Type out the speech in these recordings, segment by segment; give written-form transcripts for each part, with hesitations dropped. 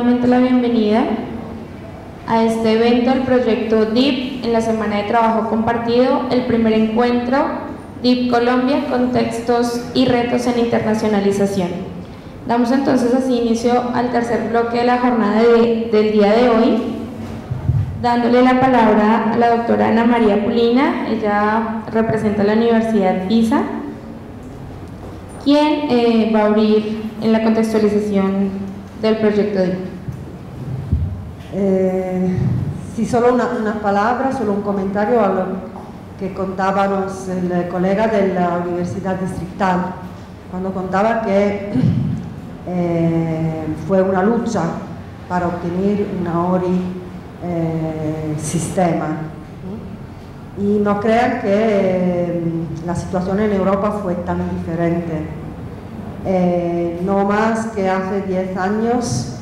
nuevamente la bienvenida a este evento del proyecto DIP en la Semana de Trabajo Compartido, el primer encuentro DIP Colombia, contextos y retos en internacionalización. Damos entonces así inicio al tercer bloque de la jornada del día de hoy, dándole la palabra a la doctora Ana María Pulina. Ella representa la Universidad Pisa, quien va a abrir en la contextualización del proyecto DIP. Sí, solo una palabra, solo un comentario a lo que contábamos el colega de la Universidad Distrital, cuando contaba que fue una lucha para obtener una ORI sistema. Y no crean que la situación en Europa fue tan diferente. No más que hace 10 años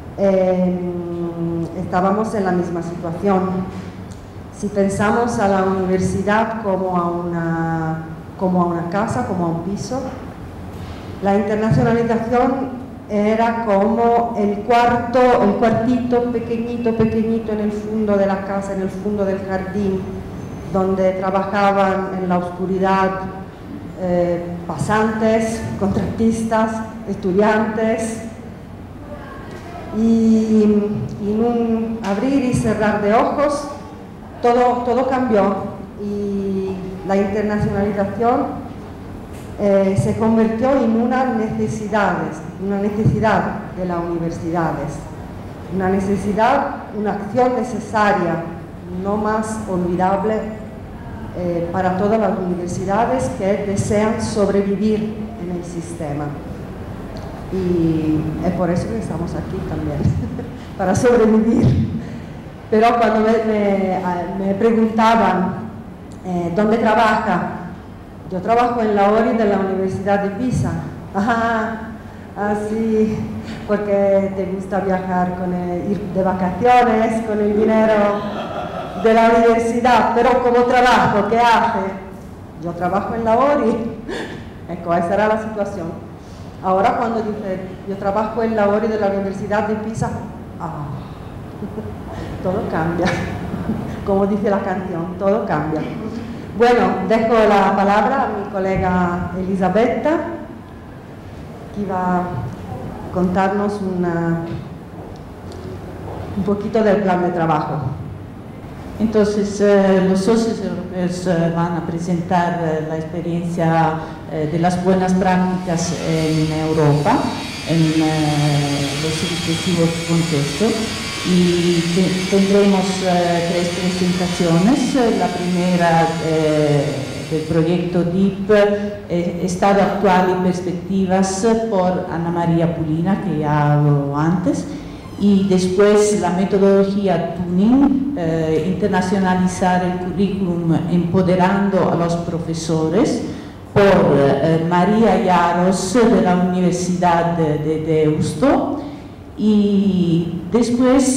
estábamos en la misma situación. Si pensamos a la universidad como a una casa, como a un piso, la internacionalización era como el cuartito pequeñito en el fondo de la casa, en el fondo del jardín, donde trabajaban en la oscuridad pasantes, contratistas, estudiantes, y en un abrir y cerrar de ojos todo cambió y la internacionalización se convirtió en una necesidad de las universidades, una acción necesaria, no más olvidable para todas las universidades que desean sobrevivir en el sistema. Y es por eso que estamos aquí también, para sobrevivir. Pero cuando me preguntaban ¿dónde trabaja? Yo trabajo en la ORI de la Universidad de Pisa. Así, porque te gusta viajar, ir de vacaciones con el dinero de la universidad. Pero como trabajo, ¿qué hace? Yo trabajo en la ORI. Esa era la situación. Ahora cuando dice, yo trabajo en la ORI de la Universidad de Pisa, todo cambia. Como dice la canción, todo cambia. Bueno, dejo la palabra a mi colega Elisabetta, que va a contarnos un poquito del plan de trabajo. Entonces, los socios europeos van a presentar la experiencia de las buenas prácticas en Europa, en los respectivos contextos, y tendremos 3 presentaciones. La primera del proyecto DIP, Estado actual y perspectivas, por Ana María Pulina, que ya habló antes, y después la metodología Tuning, internacionalizar el currículum empoderando a los profesores, por María Yaros de la Universidad de Deusto, y después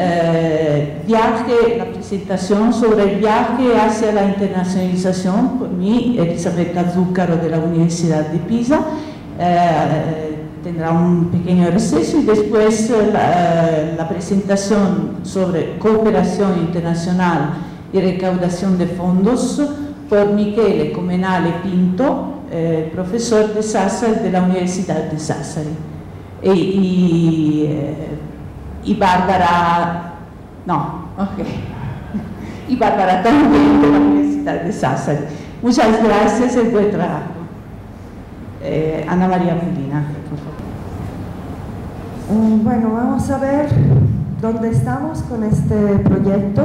la presentación sobre el viaje hacia la internacionalización por mí, Elisabetta Zuccaro de la Universidad de Pisa. Tendrá un pequeño receso y después la presentación sobre cooperación internacional y recaudación de fondos por Michele Comenale Pinto, profesor de Sassari de la Universidad de Sassari, y Bárbara, y Bárbara también de la Universidad de Sassari. Muchas gracias y buen trabajo. Ana María Pulina, por favor. Bueno, vamos a ver dónde estamos con este proyecto.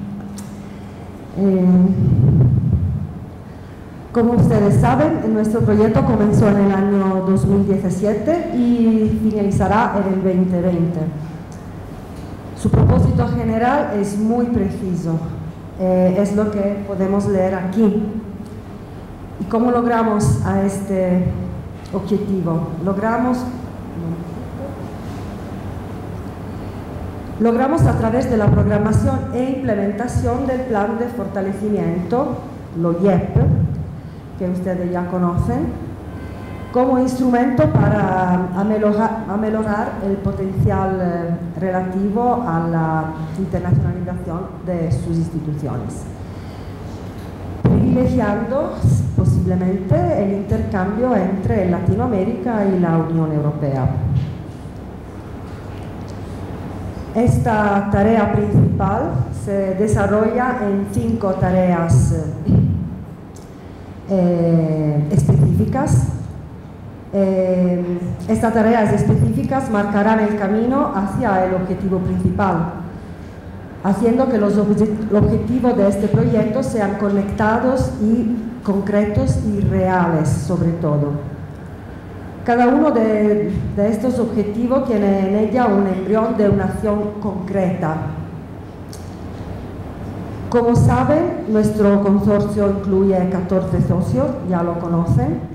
Como ustedes saben, nuestro proyecto comenzó en el año 2017 y finalizará en el 2020. Su propósito general es muy preciso, es lo que podemos leer aquí. ¿Y cómo logramos a este objetivo? Logramos a través de la programación e implementación del plan de fortalecimiento, lo IEP, que ustedes ya conocen, como instrumento para améliorar el potencial relativo a la internacionalización de sus instituciones, privilegiando posiblemente el intercambio entre Latinoamérica y la Unión Europea. Esta tarea principal se desarrolla en 5 tareas específicas. Estas tareas específicas marcarán el camino hacia el objetivo principal, haciendo que los objetivos de este proyecto sean conectados y concretos y reales sobre todo. Cada uno de estos objetivos tiene en ella un embrión de una acción concreta. Como saben, nuestro consorcio incluye 14 socios, ya lo conocen.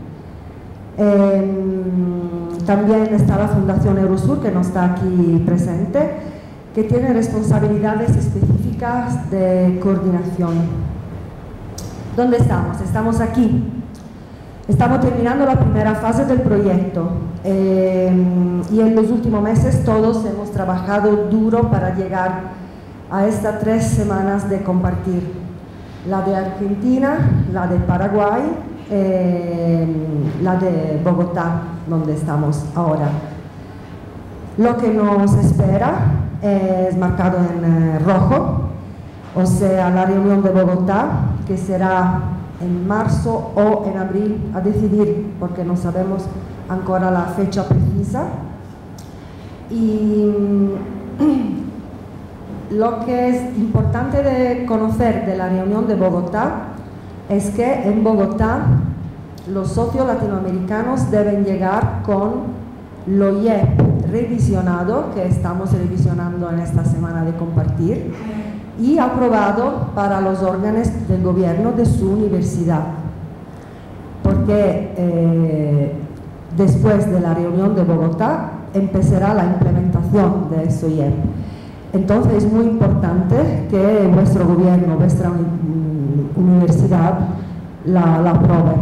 También está la Fundación Eurosur, que no está aquí presente, que tiene responsabilidades específicas de coordinación. ¿Dónde estamos? Estamos aquí. Estamos terminando la primera fase del proyecto y en los últimos meses todos hemos trabajado duro para llegar a estas 3 semanas de compartir. La de Argentina, la de Paraguay, la de Bogotá, donde estamos ahora. Lo que nos espera es marcado en rojo, o sea, la reunión de Bogotá, que será en marzo o en abril, a decidir, porque no sabemos ancora la fecha precisa. Y lo que es importante de conocer de la reunión de Bogotá es que en Bogotá los socios latinoamericanos deben llegar con lo IEP revisionado, que estamos revisionando en esta semana de compartir, y aprobado para los órganos del gobierno de su universidad, porque después de la reunión de Bogotá empezará la implementación de eso IEP. Entonces es muy importante que vuestro gobierno, vuestra universidad la apruebe.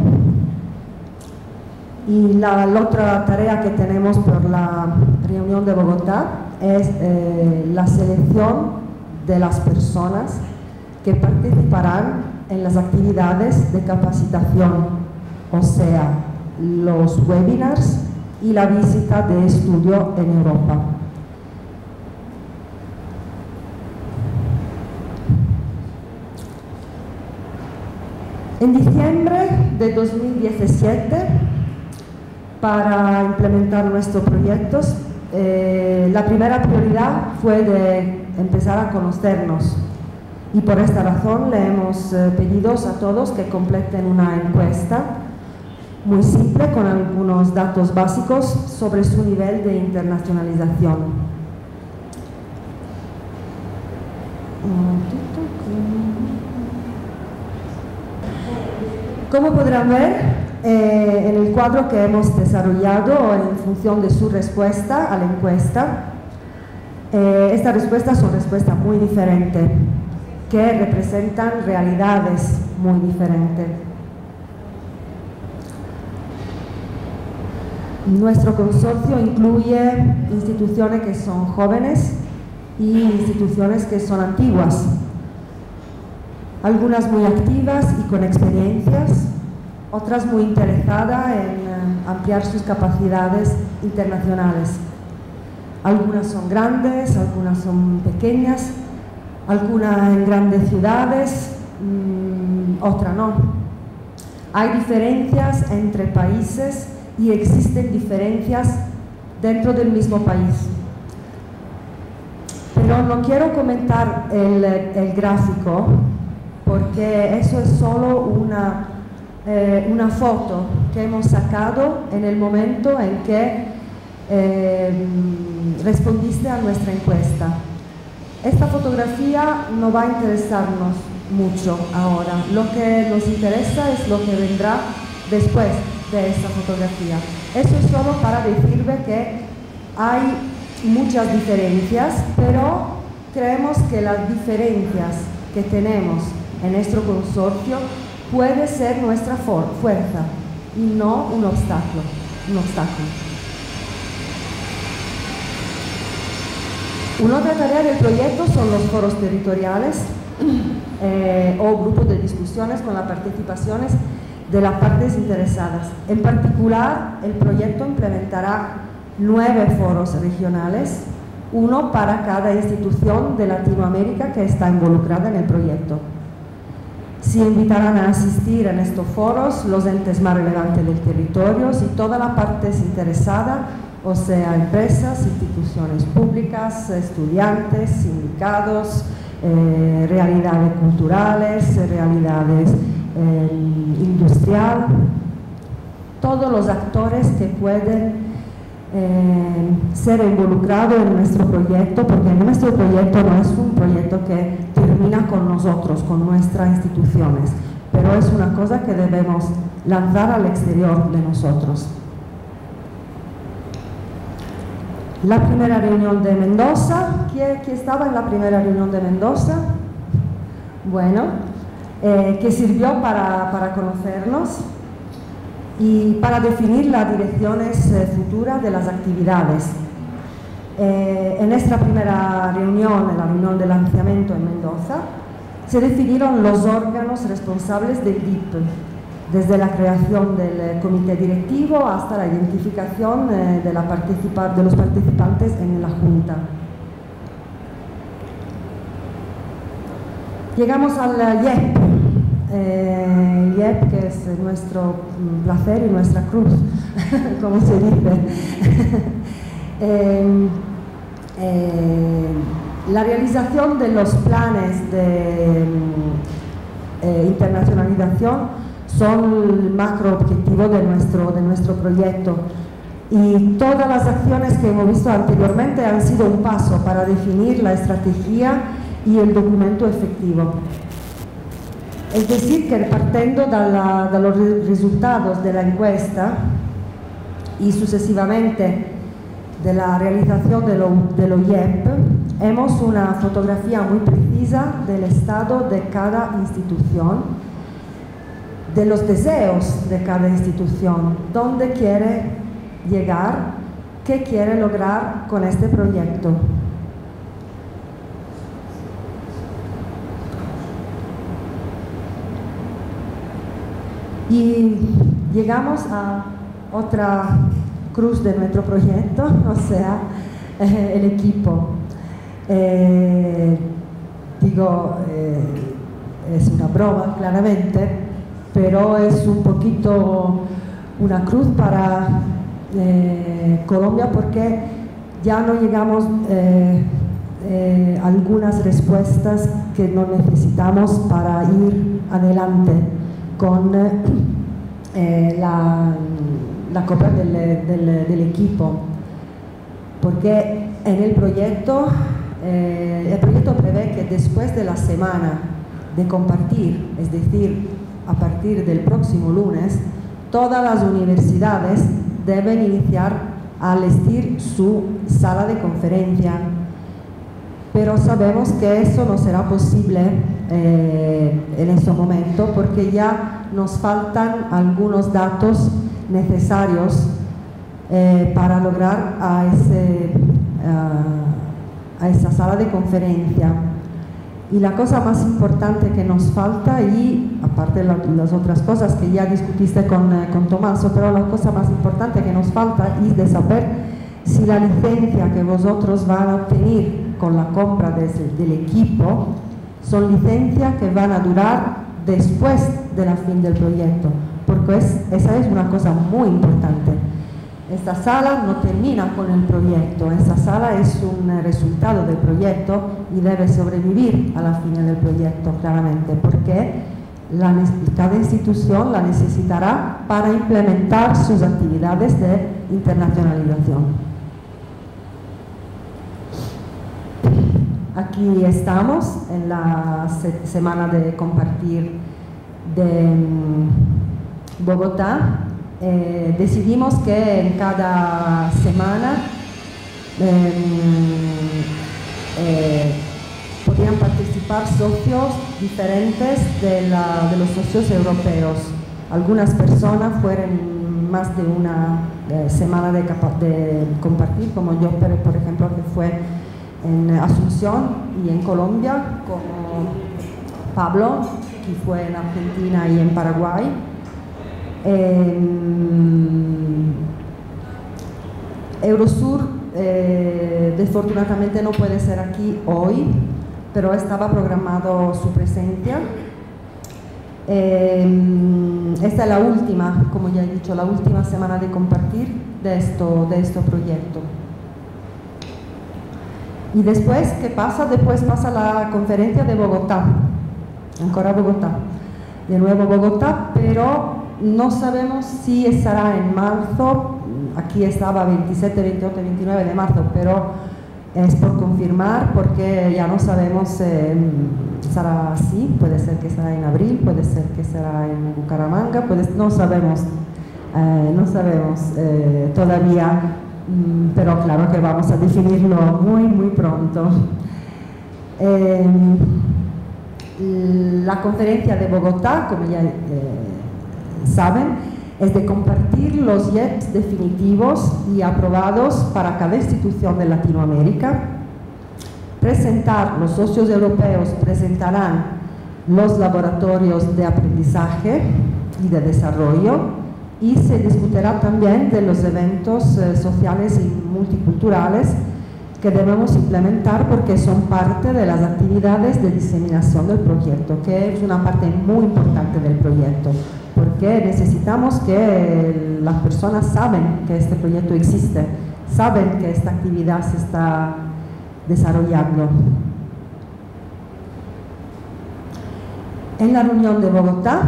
Y la otra tarea que tenemos por la reunión de Bogotá es la selección de las personas que participarán en las actividades de capacitación, o sea, los webinars y la visita de estudio en Europa. En diciembre de 2017, para implementar nuestros proyectos, la primera prioridad fue de empezar a conocernos, y por esta razón le hemos pedido a todos que completen una encuesta muy simple con algunos datos básicos sobre su nivel de internacionalización. Como podrán ver, en el cuadro que hemos desarrollado en función de su respuesta a la encuesta, estas respuestas son respuestas muy diferentes, que representan realidades muy diferentes. Nuestro consorcio incluye instituciones que son jóvenes y instituciones que son antiguas, algunas muy activas y con experiencias, otras muy interesadas en ampliar sus capacidades internacionales. Algunas son grandes, algunas son pequeñas, algunas en grandes ciudades, otras no. Hay diferencias entre países y existen diferencias dentro del mismo país. Pero no quiero comentar el gráfico, porque eso es solo una foto que hemos sacado en el momento en que respondiste a nuestra encuesta. Esta fotografía no va a interesarnos mucho ahora. Lo que nos interesa es lo que vendrá después de esta fotografía. Eso es solo para decirle que hay muchas diferencias, pero creemos que las diferencias que tenemos en nuestro consorcio puede ser nuestra fuerza y no un obstáculo. un obstáculo. Una otra tarea del proyecto son los foros territoriales o grupos de discusiones con las participaciones de las partes interesadas. En particular, el proyecto implementará 9 foros regionales, uno para cada institución de Latinoamérica que está involucrada en el proyecto. Se invitarán a asistir en estos foros los entes más relevantes del territorio y todas las partes interesadas, o sea, empresas, instituciones públicas, estudiantes, sindicatos, realidades culturales, realidades industriales, todos los actores que pueden ser involucrados en nuestro proyecto, porque nuestro proyecto no es un proyecto que termina con nosotros, con nuestras instituciones, pero es una cosa que debemos lanzar al exterior de nosotros. La primera reunión de Mendoza, ¿quién estaba en la primera reunión de Mendoza? Bueno, que sirvió para conocernos y para definir las direcciones futuras de las actividades. En nuestra primera reunión, en la reunión de lanzamiento en Mendoza, se definieron los órganos responsables del DIP, desde la creación del comité directivo hasta la identificación de los participantes en la Junta. Llegamos al IEP, IEP que es nuestro placer y nuestra cruz, como se dice. La realización de los planes de internacionalización son el macro objetivo de nuestro proyecto, y todas las acciones que hemos visto anteriormente han sido un paso para definir la estrategia y el documento efectivo. Es decir, que partiendo de los resultados de la encuesta y sucesivamente de la realización de lo IEP, hemos una fotografía muy precisa del estado de cada institución, de los deseos de cada institución, dónde quiere llegar, qué quiere lograr con este proyecto. Y llegamos a otra cruz de nuestro proyecto, o sea, el equipo. Es una broma, claramente, pero es un poquito una cruz para Colombia, porque ya no llegamos a algunas respuestas que no necesitamos para ir adelante con la compra del equipo, porque en el proyecto prevé que después de la semana de compartir, es decir, a partir del próximo lunes, todas las universidades deben iniciar a elegir su sala de conferencia, pero sabemos que eso no será posible en este momento, porque ya nos faltan algunos datos necesarios para lograr a esa sala de conferencia. Y la cosa más importante que nos falta, y aparte de las otras cosas que ya discutiste con Tommaso, pero la cosa más importante que nos falta es de saber si la licencia que vosotros van a obtener con la compra del equipo son licencias que van a durar después de la fin del proyecto, porque esa es una cosa muy importante. Esta sala no termina con el proyecto, esta sala es un resultado del proyecto y debe sobrevivir a la fin del proyecto, claramente, porque cada institución la necesitará para implementar sus actividades de internacionalización. Aquí estamos en la semana de compartir de Bogotá. Decidimos que en cada semana podían participar socios diferentes de los socios europeos. Algunas personas fueron más de semana de compartir, como yo, por ejemplo, que fue en Asunción y en Colombia, como Pablo, que fue en Argentina y en Paraguay. Eurosur desafortunadamente no puede ser aquí hoy, pero estaba programado su presencia. Esta es la última, como ya he dicho, la última semana de compartir de este proyecto. Y después, ¿qué pasa? Después pasa la conferencia de Bogotá, ancora Bogotá, de nuevo Bogotá, pero no sabemos si estará en marzo. Aquí estaba 27, 28, 29 de marzo, pero es por confirmar porque ya no sabemos será así, puede ser que será en abril, puede ser que será en Bucaramanga, no sabemos todavía, pero claro que vamos a definirlo muy pronto. La conferencia de Bogotá, como ya saben, es de compartir los IEPs definitivos y aprobados para cada institución de Latinoamérica. Los socios europeos presentarán los laboratorios de aprendizaje y de desarrollo, y se discutirá también de los eventos sociales y multiculturales que debemos implementar porque son parte de las actividades de diseminación del proyecto, que es una parte muy importante del proyecto, porque necesitamos que las personas saben que este proyecto existe, saben que esta actividad se está desarrollando. En la reunión de Bogotá,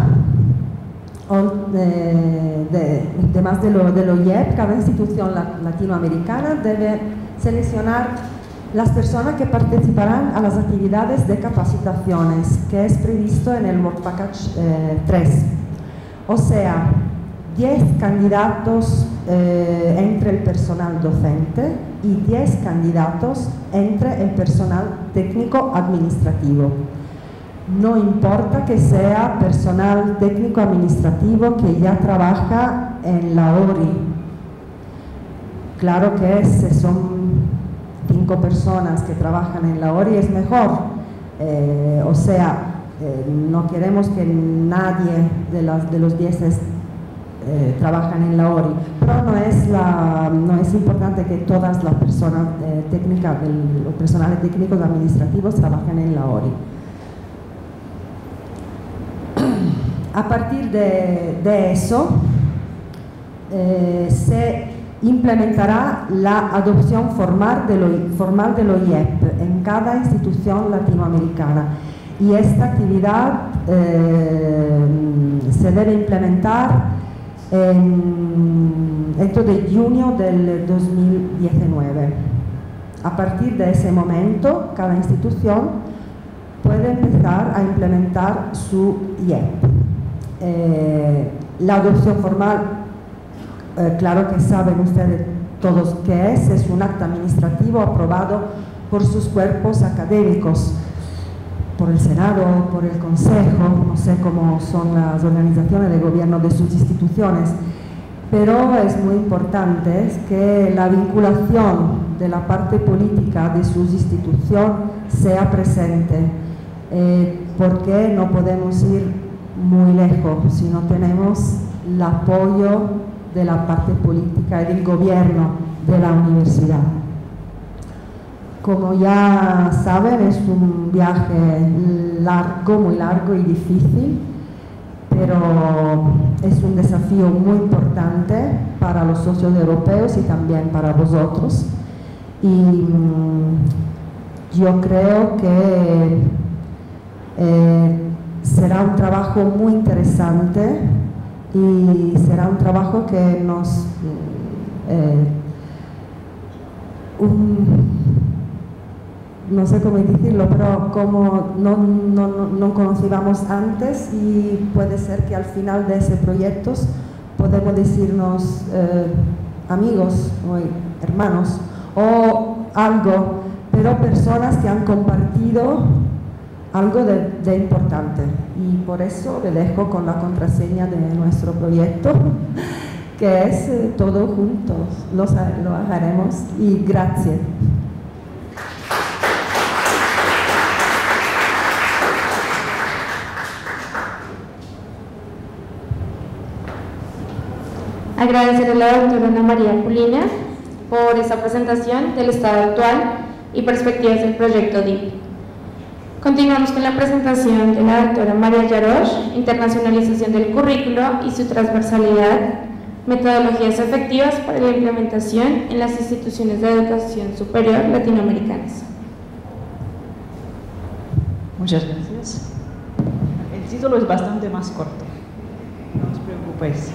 además de lo IEP, cada institución latinoamericana debe seleccionar las personas que participarán a las actividades de capacitaciones, que es previsto en el Work Package 3. O sea, 10 candidatos entre el personal docente y 10 candidatos entre el personal técnico administrativo. No importa que sea personal técnico administrativo que ya trabaja en la ORI. Claro que si son 5 personas que trabajan en la ORI es mejor. O sea, no queremos que nadie de los 10 trabajan en la ORI, pero no es importante que todas las personas técnicas, los personales técnicos administrativos trabajen en la ORI. A partir de eso se implementará la adopción formal de lo IEP en cada institución latinoamericana, y esta actividad se debe implementar dentro de junio del 2019. A partir de ese momento, cada institución puede empezar a implementar su IEP. La adopción formal, claro que saben ustedes todos qué es un acto administrativo aprobado por sus cuerpos académicos, por el Senado, por el Consejo, no sé cómo son las organizaciones de gobierno de sus instituciones, pero es muy importante que la vinculación de la parte política de sus instituciones sea presente, porque no podemos ir muy lejos si no tenemos el apoyo de la parte política y del gobierno de la universidad. Como ya saben, es un viaje largo, muy largo y difícil, pero es un desafío muy importante para los socios europeos y también para vosotros. Y yo creo que será un trabajo muy interesante y será un trabajo que nos no sé cómo decirlo, pero como no conocíamos antes, y puede ser que al final de ese proyecto podemos decirnos amigos o hermanos o algo, pero personas que han compartido algo de importante, y por eso le dejo con la contraseña de nuestro proyecto que es todo juntos, lo haremos y gracias. Agradecer a la doctora Ana María Pulina por esta presentación del estado actual y perspectivas del proyecto DIP. Continuamos con la presentación de la doctora María Yarosh, internacionalización del currículo y su transversalidad, metodologías efectivas para la implementación en las instituciones de educación superior latinoamericanas. Muchas gracias. El título es bastante más corto, no os preocupéis.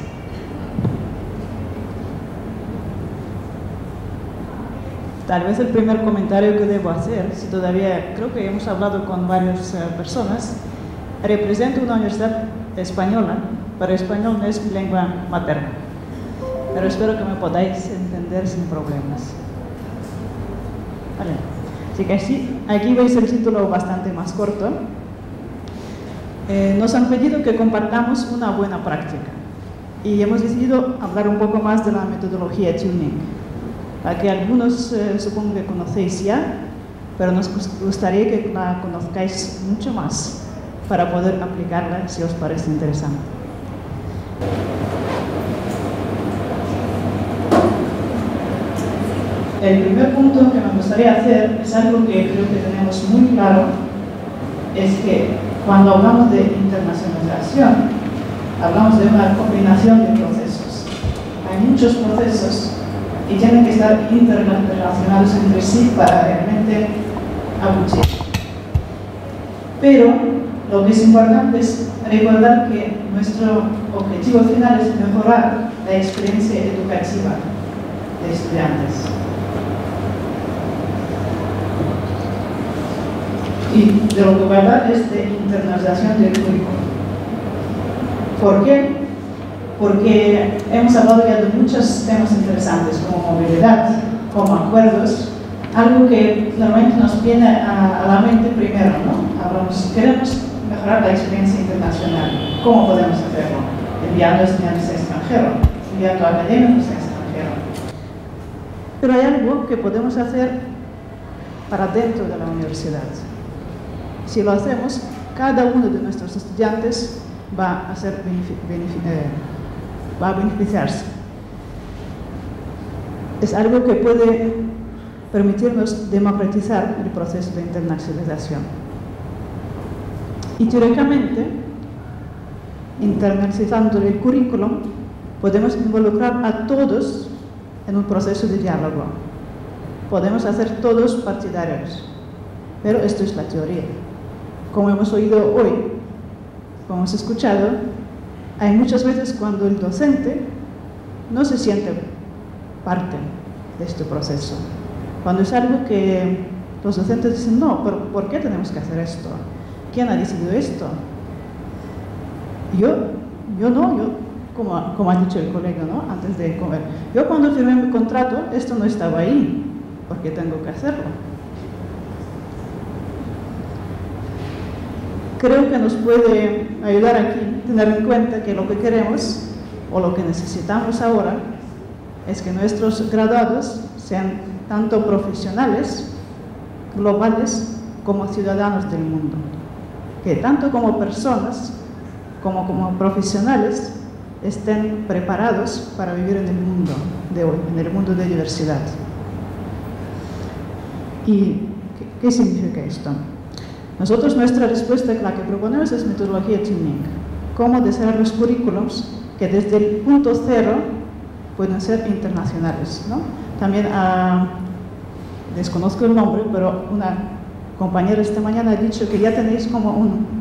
Tal vez el primer comentario que debo hacer, si todavía creo que hemos hablado con varias personas, represento una universidad española, pero español no es mi lengua materna. Pero espero que me podáis entender sin problemas. Vale. Así que aquí veis el título bastante más corto. Nos han pedido que compartamos una buena práctica y hemos decidido hablar un poco más de la metodología Tuning. La que algunos supongo que conocéis ya, pero nos gustaría que la conozcáis mucho más para poder aplicarla si os parece interesante. El primer punto que me gustaría hacer es algo que creo que tenemos muy claro, es que cuando hablamos de internacionalización, hablamos de una combinación de procesos. Hay muchos procesos y tienen que estar interrelacionados entre sí para realmente abuchar. Pero lo que es importante es recordar que nuestro objetivo final es mejorar la experiencia educativa de estudiantes. Y de lo que va a hablar es de internalización del currículo. ¿Por qué? Porque hemos hablado ya de muchos temas interesantes, como movilidad, como acuerdos, algo que normalmente nos viene a la mente primero, ¿no? Queremos mejorar la experiencia internacional. ¿Cómo podemos hacerlo? Enviando estudiantes al extranjero, enviando académicos al extranjero. Pero hay algo que podemos hacer para dentro de la universidad. Si lo hacemos, cada uno de nuestros estudiantes va a beneficiarse. Es algo que puede permitirnos democratizar el proceso de internacionalización. Y teóricamente, internacionalizando el currículum, podemos involucrar a todos en un proceso de diálogo. Podemos hacer todos partidarios, pero esto es la teoría. Como hemos oído hoy, como hemos escuchado, hay muchas veces cuando el docente no se siente parte de este proceso. Cuando es algo que los docentes dicen, no, pero ¿por qué tenemos que hacer esto? ¿Quién ha decidido esto? Yo como ha dicho el colega, ¿no? Antes de comer, yo cuando firmé mi contrato, esto no estaba ahí, porque tengo que hacerlo. Creo que nos puede ayudar aquí tener en cuenta que lo que queremos o lo que necesitamos ahora es que nuestros graduados sean tanto profesionales, globales, como ciudadanos del mundo. Que tanto como personas como profesionales estén preparados para vivir en el mundo de hoy, en el mundo de diversidad. ¿Y qué significa esto? Nosotros, nuestra respuesta, la que proponemos, es metodología Tuning. Cómo diseñar los currículums que desde el punto cero pueden ser internacionales, ¿no? También, desconozco el nombre, pero una compañera esta mañana ha dicho que ya tenéis como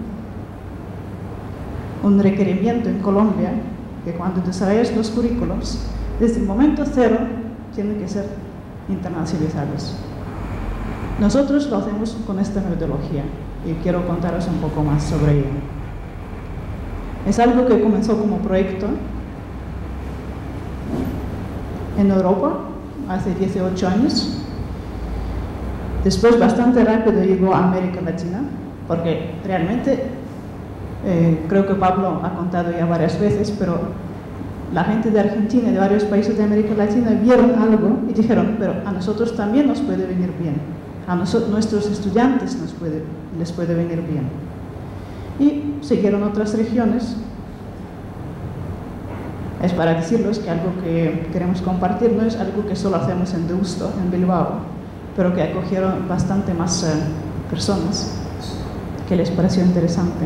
un requerimiento en Colombia, que cuando desarrolláis los currículums, desde el momento cero, tienen que ser internacionalizados. Nosotros lo hacemos con esta metodología y quiero contaros un poco más sobre ello. Es algo que comenzó como proyecto en Europa hace 18 años. Después, bastante rápido, llegó a América Latina, porque realmente, creo que Pablo ha contado ya varias veces, pero la gente de Argentina y de varios países de América Latina vieron algo y dijeron, pero a nosotros también nos puede venir bien, a nuestros estudiantes les puede venir bien. Y siguieron otras regiones. Es para decirles que algo que queremos compartir no es algo que solo hacemos en Deusto, en Bilbao, pero que acogieron bastante más personas que les pareció interesante.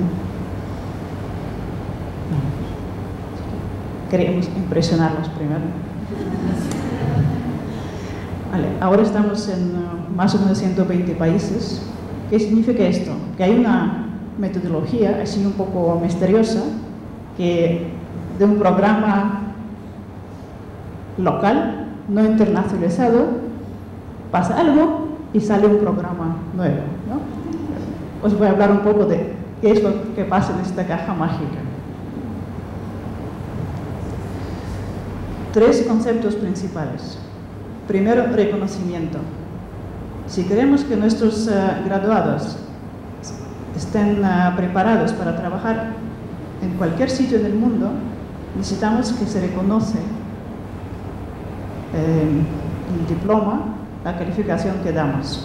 Queríamos impresionarlos primero. Vale, ahora estamos en más o menos 120 países. ¿Qué significa esto? Que hay una metodología así un poco misteriosa que de un programa local, no internacionalizado, pasa algo y sale un programa nuevo, ¿no? Os voy a hablar un poco de qué es lo que pasa en esta caja mágica. 3 conceptos principales. Primero, reconocimiento. Si queremos que nuestros graduados estén preparados para trabajar en cualquier sitio del mundo, necesitamos que se reconoce el diploma, la calificación que damos.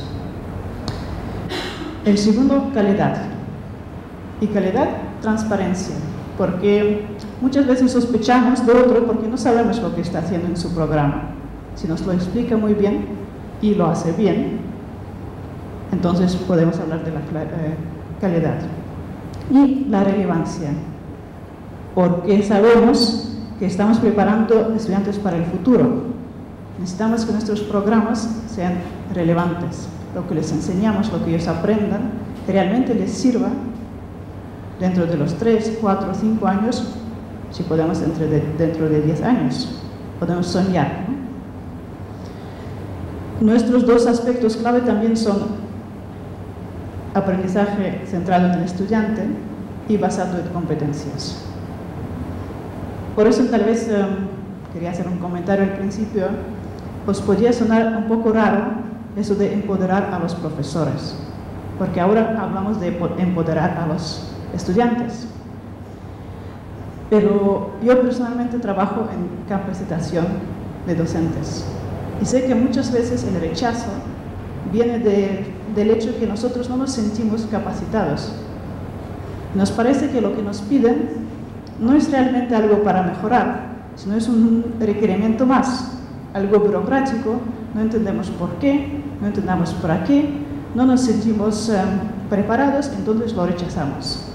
El segundo, calidad. Y calidad, transparencia. Porque muchas veces sospechamos de otro porque no sabemos lo que está haciendo en su programa. Si nos lo explica muy bien y lo hace bien, entonces podemos hablar de la calidad. Y la relevancia. Porque sabemos que estamos preparando estudiantes para el futuro. Necesitamos que nuestros programas sean relevantes. Lo que les enseñamos, lo que ellos aprendan, que realmente les sirva dentro de los 3, 4, 5 años, si podemos dentro de 10 años. Podemos soñar, ¿no? Nuestros 2 aspectos clave también son aprendizaje centrado en el estudiante y basado en competencias. Por eso tal vez quería hacer un comentario al principio. Os podría sonar un poco raro eso de empoderar a los profesores, porque ahora hablamos de empoderar a los estudiantes. Pero yo personalmente trabajo en capacitación de docentes y sé que muchas veces el rechazo viene del hecho de que nosotros no nos sentimos capacitados. Nos parece que lo que nos piden no es realmente algo para mejorar, sino es un requerimiento más, algo burocrático, no entendemos por qué, no entendemos para qué, no nos sentimos preparados, entonces lo rechazamos.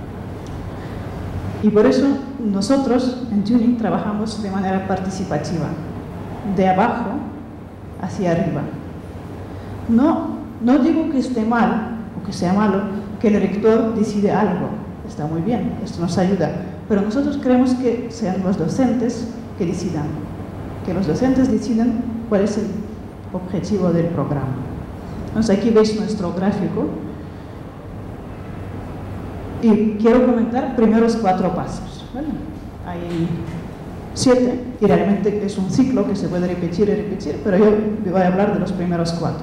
Y por eso nosotros en Tuning trabajamos de manera participativa, de abajo hacia arriba. No digo que esté mal o que sea malo que el rector decide algo, está muy bien, esto nos ayuda, pero nosotros queremos que sean los docentes que decidan, que los docentes decidan cuál es el objetivo del programa. Entonces aquí veis nuestro gráfico y quiero comentar primero los 4 pasos. ¿Vale? Hay 7 y realmente es un ciclo que se puede repetir y repetir, pero yo voy a hablar de los primeros 4.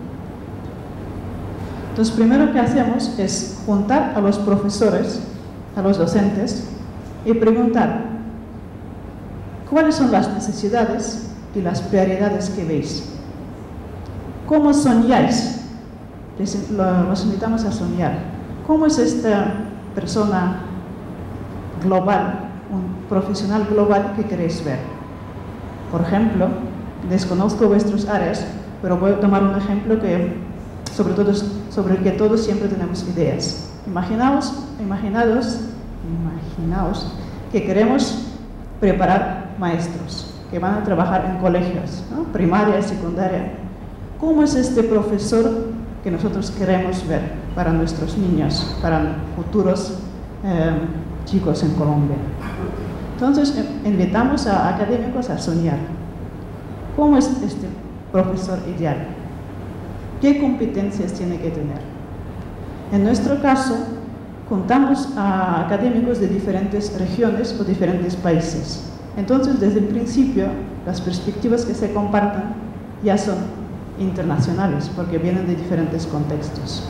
Entonces, primero que hacemos es juntar a los profesores, a los docentes, y preguntar cuáles son las necesidades y las prioridades que veis. ¿Cómo soñáis? Los invitamos a soñar. ¿Cómo es esta persona global, un profesional global que queréis ver? Por ejemplo, desconozco vuestras áreas, pero voy a tomar un ejemplo sobre el que todos siempre tenemos ideas. Imaginaos que queremos preparar maestros que van a trabajar en colegios, ¿no? Primaria, secundaria. ¿Cómo es este profesor que nosotros queremos ver para nuestros niños, para futuros chicos en Colombia? Entonces, invitamos a académicos a soñar. ¿Cómo es este profesor ideal? ¿Qué competencias tiene que tener? En nuestro caso, contamos a académicos de diferentes regiones o diferentes países. Entonces, desde el principio, las perspectivas que se comparten ya son internacionales, porque vienen de diferentes contextos.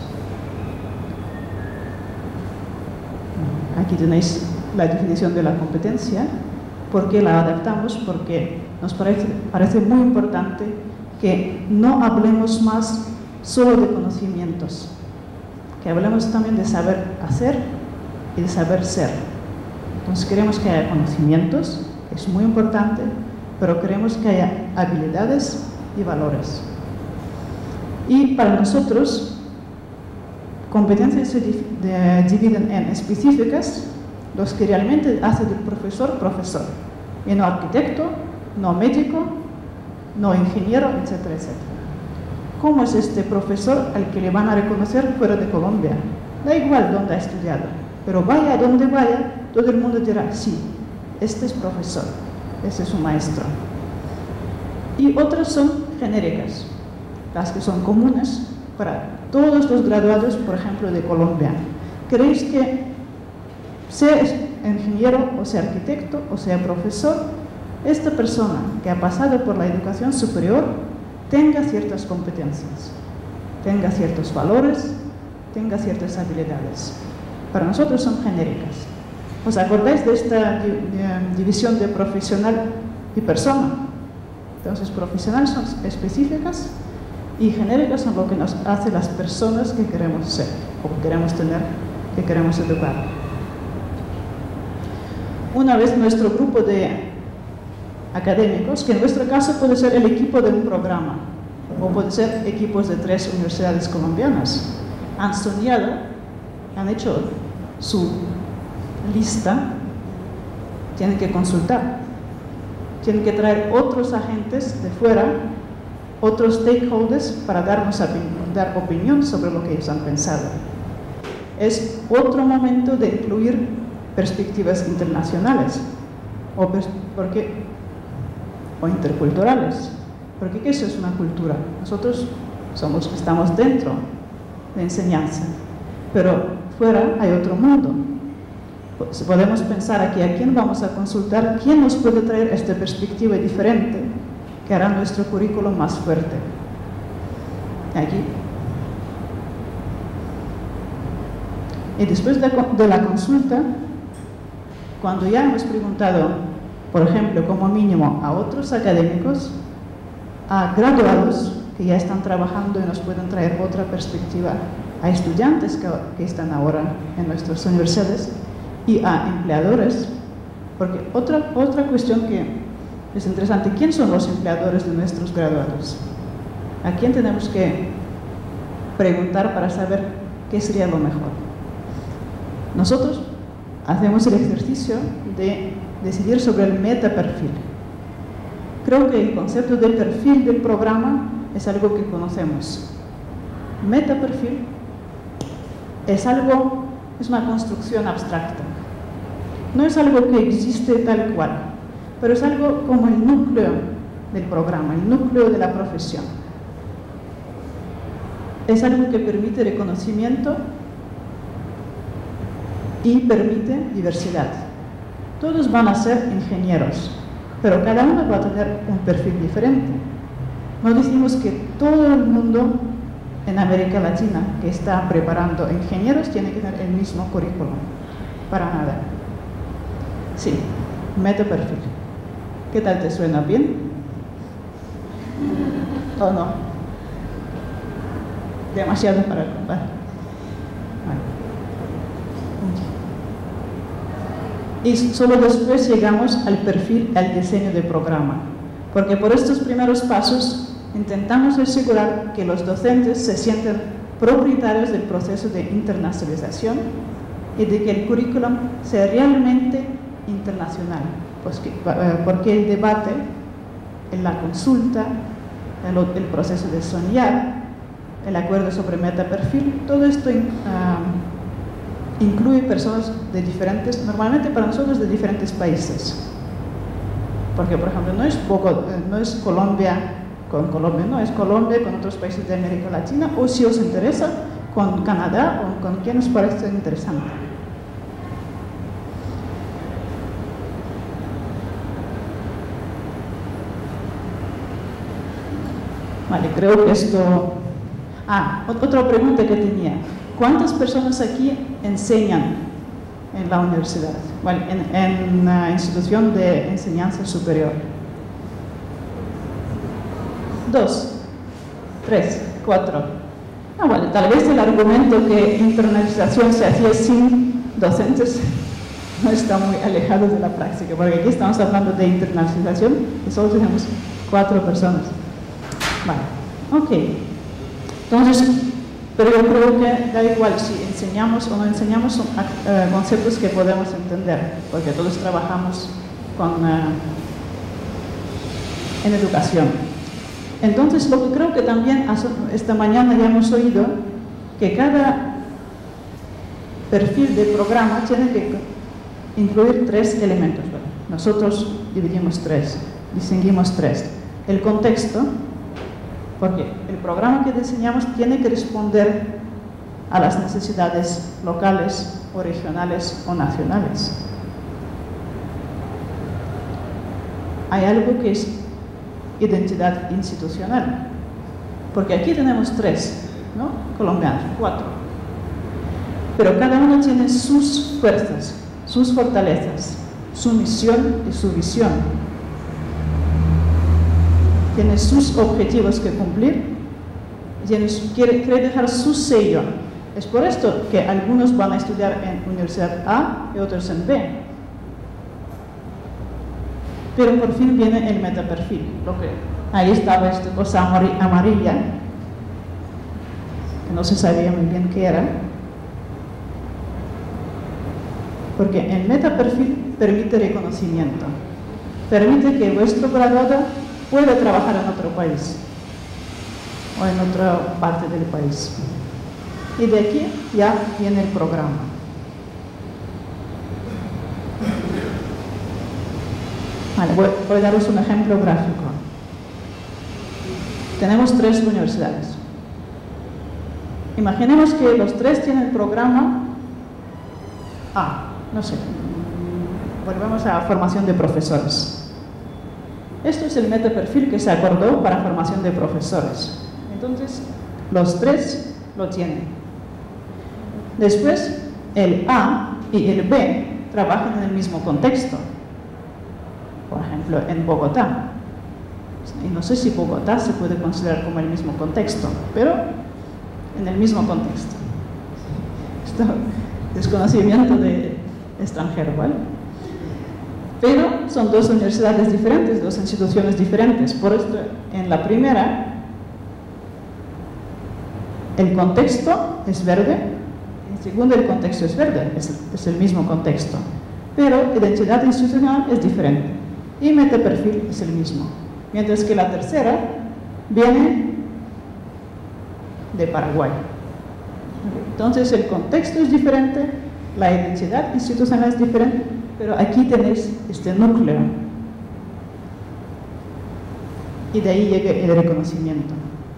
Aquí tenéis la definición de la competencia. ¿Por qué la adaptamos? Porque nos parece muy importante que no hablemos más solo de conocimientos, que hablemos también de saber hacer y de saber ser. Entonces queremos que haya conocimientos, que es muy importante, pero queremos que haya habilidades y valores. Y para nosotros, competencias se dividen en específicas, los que realmente hace del profesor, profesor, y no arquitecto, no médico, no ingeniero, etcétera, etcétera. ¿Cómo es este profesor al que le van a reconocer fuera de Colombia? Da igual dónde ha estudiado, pero vaya a donde vaya, todo el mundo dirá, sí, este es profesor, este es un maestro. Y otras son genéricas, las que son comunes para todos los graduados, por ejemplo, de Colombia. ¿Creéis que sea ingeniero o sea arquitecto o sea profesor, esta persona que ha pasado por la educación superior tenga ciertas competencias, tenga ciertos valores, tenga ciertas habilidades? Para nosotros son genéricas. ¿Os acordáis de esta división de profesional y persona? Entonces, profesionales son específicas y genéricas son lo que nos hace las personas que queremos ser, o que queremos tener, que queremos educar. Una vez nuestro grupo de académicos, que en nuestro caso puede ser el equipo de un programa, o puede ser equipos de 3 universidades colombianas, han soñado, han hecho su lista, tienen que consultar, tienen que traer otros agentes de fuera, otros stakeholders para dar opinión sobre lo que ellos han pensado. Es otro momento de incluir perspectivas internacionales o interculturales, porque ¿qué es una cultura? Nosotros estamos dentro de enseñanza, pero fuera hay otro mundo. Pues podemos pensar aquí a quién vamos a consultar, quién nos puede traer esta perspectiva diferente que hará nuestro currículo más fuerte. Aquí. Y después de la consulta, cuando ya hemos preguntado, por ejemplo, como mínimo a otros académicos, a graduados que ya están trabajando y nos pueden traer otra perspectiva, a estudiantes que están ahora en nuestras universidades y a empleadores, porque otra cuestión que es interesante, ¿quién son los empleadores de nuestros graduados? ¿A quién tenemos que preguntar para saber qué sería lo mejor? Nosotros hacemos el ejercicio de decidir sobre el metaperfil. Creo que el concepto de perfil del programa es algo que conocemos. Metaperfil es una construcción abstracta. No es algo que existe tal cual, pero es algo como el núcleo del programa, el núcleo de la profesión. Es algo que permite reconocimiento y permite diversidad. Todos van a ser ingenieros, pero cada uno va a tener un perfil diferente. No decimos que todo el mundo en América Latina que está preparando ingenieros tiene que tener el mismo currículum, para nada. Sí, metaperfil. ¿Qué tal te suena? ¿Bien? ¿O no? Demasiado para contar. Y solo después llegamos al perfil, al diseño de programa, porque por estos primeros pasos intentamos asegurar que los docentes se sienten propietarios del proceso de internacionalización y de que el currículum sea realmente internacional, porque el debate, la consulta, el proceso de soñar, el acuerdo sobre metaperfil, todo esto incluye personas de diferentes, normalmente para nosotros de diferentes países. Porque, por ejemplo, no es Colombia con Colombia, no, es Colombia con otros países de América Latina, o si os interesa, con Canadá o con quien os parece interesante. Vale, creo que esto... otra pregunta que tenía. ¿Cuántas personas aquí enseñan en la universidad, bueno, en una institución de enseñanza superior. 2, 3, 4. Vale, tal vez el argumento que internalización se hacía sin docentes no está muy alejado de la práctica, porque aquí estamos hablando de internalización y solo tenemos 4 personas. Vale, ok. Entonces, pero yo creo que da igual si enseñamos o no enseñamos, son conceptos que podemos entender, porque todos trabajamos en educación. Entonces, lo que creo que también esta mañana ya hemos oído, que cada perfil de programa tiene que incluir 3 elementos. Bueno, nosotros dividimos 3, distinguimos 3. El contexto, porque el programa que diseñamos tiene que responder a las necesidades locales o regionales o nacionales. Hay algo que es identidad institucional, porque aquí tenemos 3, ¿no? Colombianos, 4, pero cada uno tiene sus fuerzas, sus fortalezas, su misión y su visión. Tiene sus objetivos que cumplir, quiere dejar su sello. Es por esto que algunos van a estudiar en Universidad A y otros en B. Pero por fin viene el metaperfil. Ahí estaba esta cosa amarilla, que no se sabía muy bien qué era. Porque el metaperfil permite reconocimiento, permite que vuestro graduado pueda trabajar en otro país o en otra parte del país. Y de aquí ya viene el programa. Vale, voy a daros un ejemplo gráfico. Tenemos 3 universidades. Imaginemos que los 3 tienen el programa A, no sé. Volvemos a formación de profesores. Esto es el metaperfil que se acordó para formación de profesores. Entonces, los 3 lo tienen. Después, el A y el B trabajan en el mismo contexto. Por ejemplo, en Bogotá. Y no sé si Bogotá se puede considerar como el mismo contexto, pero en el mismo contexto. Esto desconocimiento de extranjero, ¿vale? Pero son 2 universidades diferentes, 2 instituciones diferentes. Por esto, en la primera, el contexto es verde, en segunda el contexto es verde, es el mismo contexto. Pero identidad institucional es diferente y metaperfil es el mismo. Mientras que la tercera viene de Paraguay. Entonces el contexto es diferente, la identidad institucional es diferente, pero aquí tenéis este núcleo. Y de ahí llega el reconocimiento.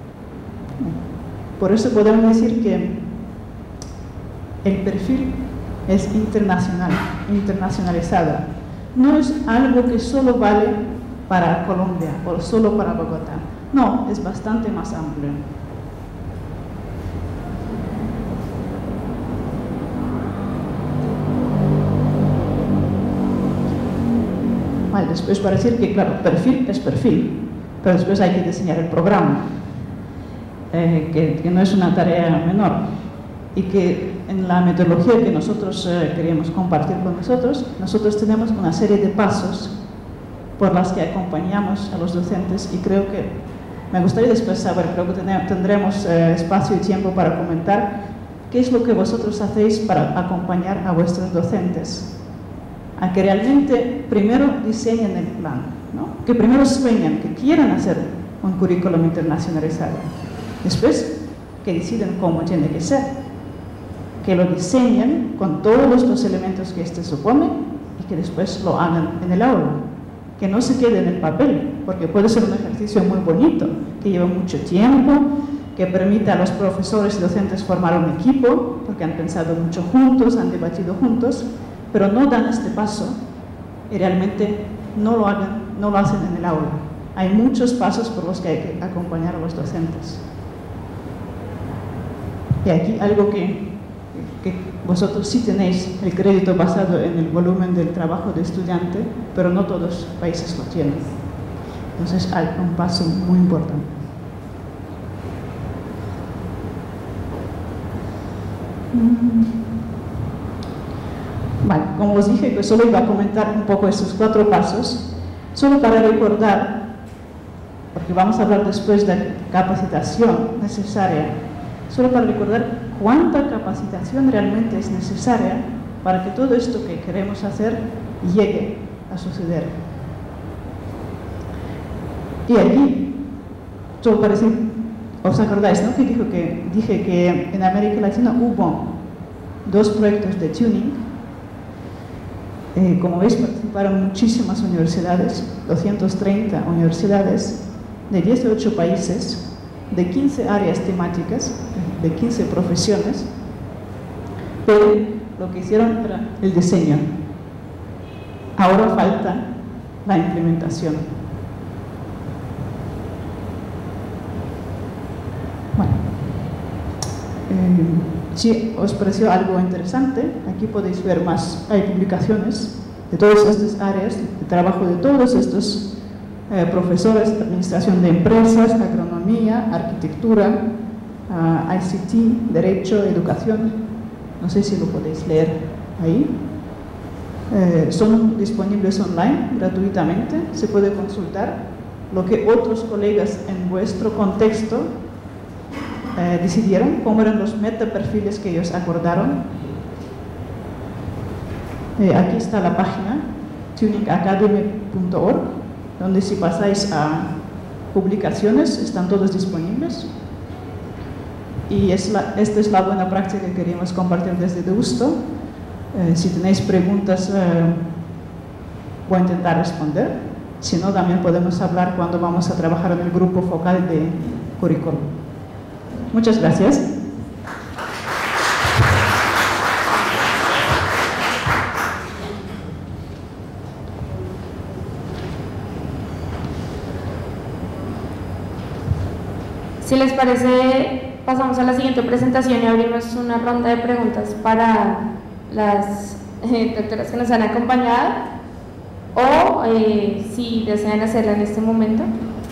Por eso podemos decir que el perfil es internacional, internacionalizado. No es algo que solo vale para Colombia o solo para Bogotá. No, es bastante más amplio. Vale, después para decir que, claro, perfil es perfil, pero después hay que diseñar el programa, que no es una tarea menor, y que en la metodología que nosotros queríamos compartir con nosotros tenemos una serie de pasos por las que acompañamos a los docentes, y creo que me gustaría después saber, creo que tendremos espacio y tiempo para comentar qué es lo que vosotros hacéis para acompañar a vuestros docentes a que realmente primero diseñen el plan, ¿no? Que primero sueñen, que quieran hacer un currículum internacionalizado, después que deciden cómo tiene que ser, que lo diseñen con todos los elementos que este supone y que después lo hagan en el aula, que no se quede en el papel, porque puede ser un ejercicio muy bonito, que lleva mucho tiempo, que permite a los profesores y docentes formar un equipo, porque han pensado mucho juntos, han debatido juntos, pero no dan este paso y realmente no lo hacen en el aula. Hay muchos pasos por los que hay que acompañar a los docentes. Y aquí algo que vosotros sí tenéis el crédito basado en el volumen del trabajo de estudiante, pero no todos los países lo tienen. Entonces hay un paso muy importante. Vale, como os dije que solo iba a comentar un poco estos 4 pasos, solo para recordar, porque vamos a hablar después de capacitación necesaria, solo para recordar cuánta capacitación realmente es necesaria para que todo esto que queremos hacer llegue a suceder. Y aquí, solo para decir, ¿os acordáis, no? Que dije que en América Latina hubo 2 proyectos de tuning. Como veis, participaron muchísimas universidades, 230 universidades de 18 países, de 15 áreas temáticas, de 15 profesiones, pero lo que hicieron era el diseño. Ahora falta la implementación. Bueno, si os pareció algo interesante, aquí podéis ver más. Hay publicaciones de todas estas áreas de trabajo de todos estos profesores, administración de empresas, agronomía, arquitectura, ICT, derecho, educación. No sé si lo podéis leer ahí. Son disponibles online gratuitamente, se puede consultar lo que otros colegas en vuestro contexto decidieron, cómo eran los metaperfiles que ellos acordaron. Aquí está la página tuningacademy.org, donde si pasáis a publicaciones están todos disponibles. Y esta es la buena práctica que queríamos compartir desde Deusto. Si tenéis preguntas, voy a intentar responder. Si no, también podemos hablar cuando vamos a trabajar en el grupo focal de currículum. Muchas gracias. Si les parece, pasamos a la siguiente presentación y abrimos una ronda de preguntas para las doctoras que nos han acompañado, o si desean hacerla en este momento.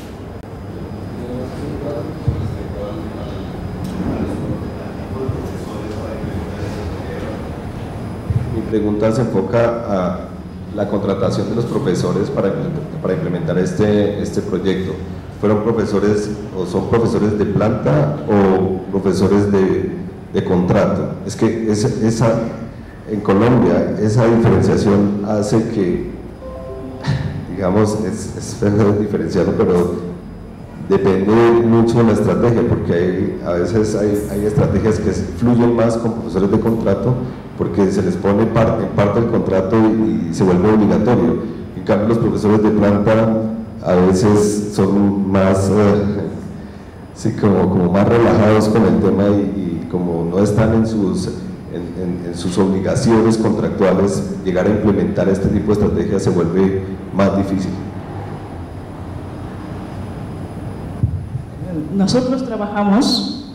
Mi pregunta se enfoca a la contratación de los profesores para implementar este proyecto. ¿Fueron profesores o son profesores de planta o profesores de contrato? Es que en Colombia esa diferenciación hace que, digamos, es diferenciarlo, pero depende mucho de la estrategia, porque a veces hay estrategias que fluyen más con profesores de contrato porque se les pone en parte del contrato y se vuelve obligatorio. En cambio, los profesores de planta a veces son más, sí, como más relajados con el tema y como no están en sus obligaciones contractuales, llegar a implementar este tipo de estrategias se vuelve más difícil. Nosotros trabajamos,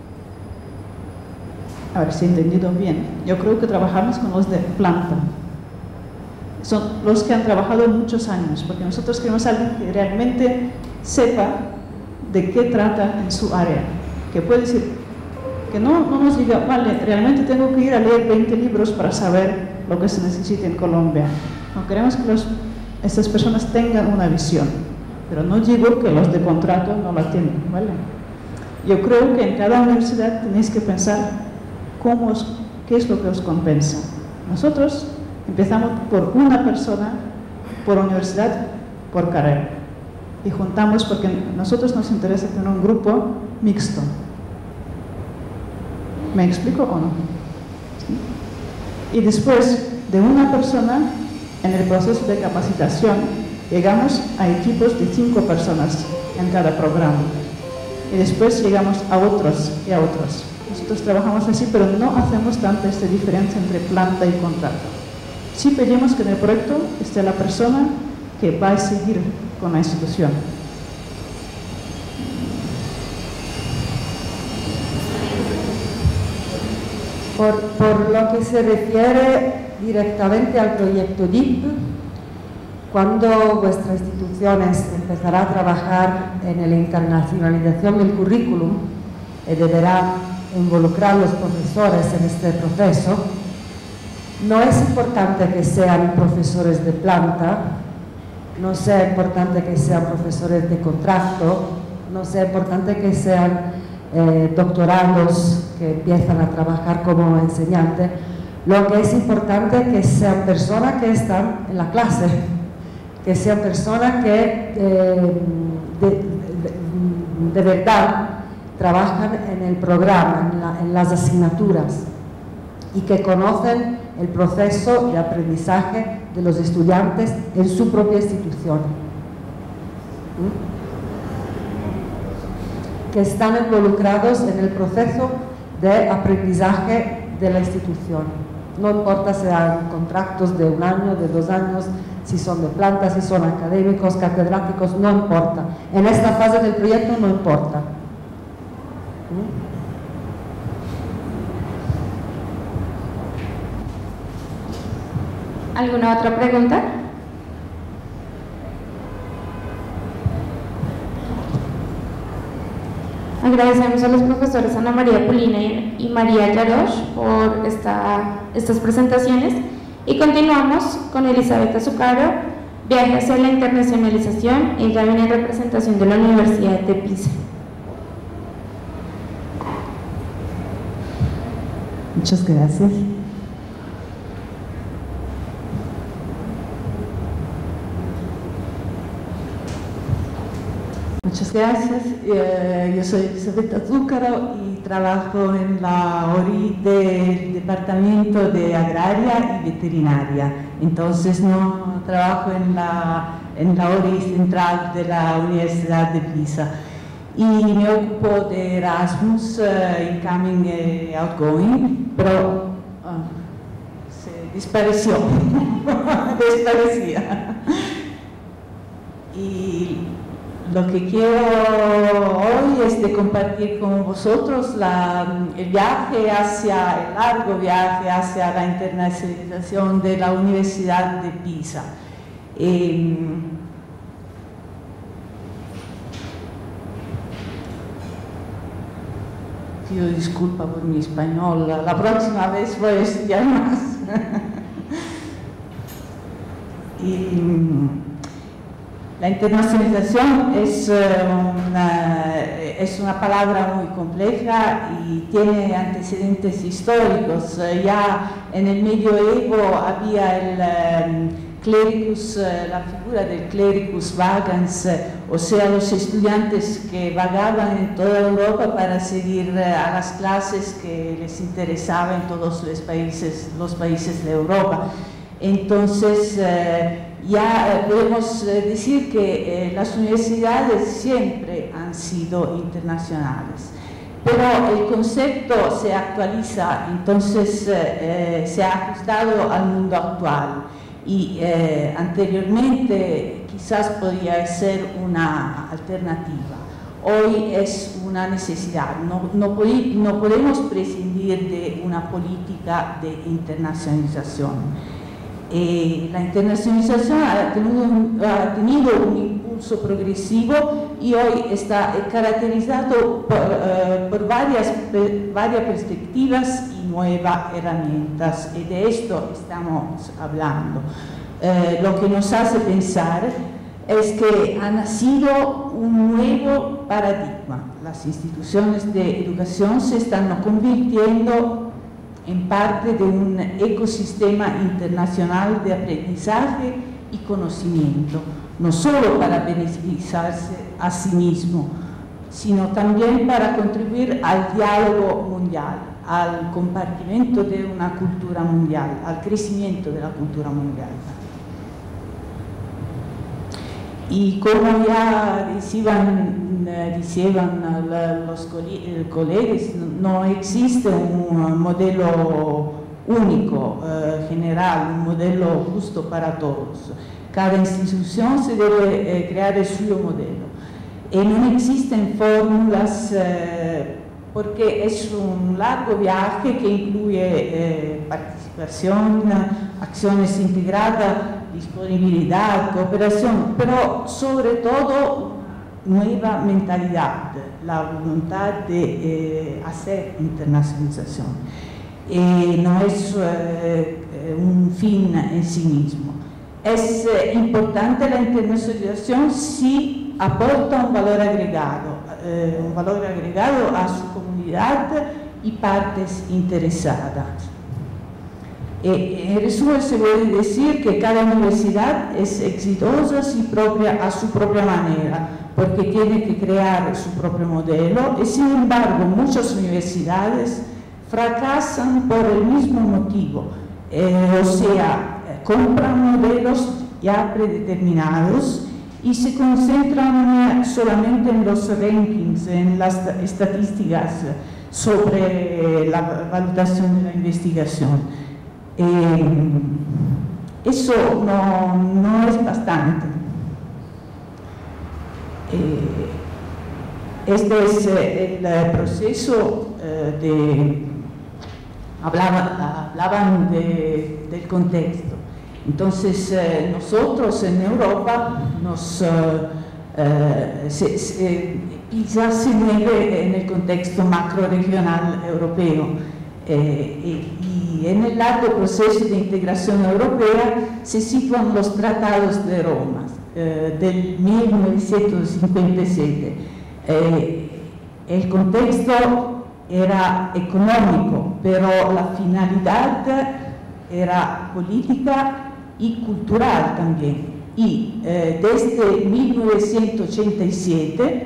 a ver si he entendido bien, yo creo que trabajamos con los de planta. Son los que han trabajado muchos años, porque nosotros queremos a alguien que realmente sepa de qué trata en su área, que puede decir, que no nos diga, vale, realmente tengo que ir a leer 20 libros para saber lo que se necesita en Colombia. No, queremos que estas personas tengan una visión, pero no digo que los de contrato no la tienen, ¿vale? Yo creo que en cada universidad tenéis que pensar qué es lo que os compensa. Nosotros empezamos por una persona, por universidad, por carrera. Y juntamos porque a nosotros nos interesa tener un grupo mixto. ¿Me explico o no? ¿Sí? Y después de una persona, en el proceso de capacitación, llegamos a equipos de 5 personas en cada programa. Y después llegamos a otros y a otros. Nosotros trabajamos así, pero no hacemos tanta esta diferencia entre planta y contrato. Sí pedimos que en el proyecto esté la persona que va a seguir con la institución. Por lo que se refiere directamente al proyecto DIP, cuando vuestra institución empezará a trabajar en la internacionalización del currículum y deberá involucrar a los profesores en este proceso, no es importante que sean profesores de planta, no es importante que sean profesores de contrato, no es importante que sean doctorandos que empiezan a trabajar como enseñantes. Lo que es importante es que sean personas que están en la clase, que sean personas que de verdad trabajan en el programa, en las asignaturas, y que conocen el proceso de aprendizaje de los estudiantes en su propia institución. Que están involucrados en el proceso de aprendizaje de la institución. No importa si sean contratos de 1 año, de 2 años, si son de planta, si son académicos, catedráticos, no importa. En esta fase del proyecto no importa. ¿Alguna otra pregunta? Agradecemos a los profesores Ana María Polina y María Yarosh por estas presentaciones y continuamos con Elizabeth Azucaro, Viaje hacia la internacionalización. Ella viene en representación de la Universidad de Pisa. Muchas gracias. Muchas gracias. Yo soy Elizabeth Azucaro y trabajo en la ORI del Departamento de Agraria y Veterinaria. Entonces no trabajo en la ORI central de la Universidad de Pisa. Y me ocupo de Erasmus, Incoming y Outgoing, pero se desapareció. Desaparecía. Y lo que quiero hoy es de compartir con vosotros el largo viaje hacia la internacionalización de la Universidad de Pisa. Pido disculpa por mi español, la próxima vez voy a estudiar más. La internacionalización es una palabra muy compleja y tiene antecedentes históricos. Ya en el medioevo había el clericus, la figura del clericus vagans, o sea, los estudiantes que vagaban en toda Europa para seguir a las clases que les interesaban en todos los países de Europa. Entonces, ya podemos decir que las universidades siempre han sido internacionales, pero el concepto se actualiza, entonces se ha ajustado al mundo actual y anteriormente quizás podía ser una alternativa. Hoy es una necesidad, no podemos prescindir de una política de internacionalización. La internacionalización ha tenido un impulso progresivo y hoy está caracterizado por varias perspectivas y nuevas herramientas, y de esto estamos hablando. Lo que nos hace pensar es que ha nacido un nuevo paradigma. Las instituciones de educación se están convirtiendo en parte de un ecosistema internacional de aprendizaje y conocimiento, no solo para beneficiarse a sí mismo, sino también para contribuir al diálogo mundial, al compartimento de una cultura mundial, al crecimiento de la cultura mundial. Y como ya decían los colegas, no existe un modelo único, general, un modelo justo para todos. Cada institución se debe crear el suyo modelo. Y no existen fórmulas porque es un largo viaje que incluye participación, acciones integradas, disponibilidad, cooperación, pero sobre todo nueva mentalidad, la voluntad de hacer internacionalización. No es un fin en sí mismo. Es importante la internacionalización si aporta un valor agregado a su comunidad y partes interesadas. En resumen, se puede decir que cada universidad es exitosa a su propia manera, porque tiene que crear su propio modelo, y sin embargo muchas universidades fracasan por el mismo motivo, o sea, compran modelos ya predeterminados y se concentran solamente en los rankings, en las estadísticas sobre la valoración de la investigación. Eso no es bastante. Este es el proceso hablaban del contexto. Entonces, nosotros en Europa quizás se mueve en el contexto macroregional europeo y en el largo proceso de integración europea se sitúan los tratados de Roma del 1957. El contexto era económico, pero la finalidad era política y cultural también. Y desde 1987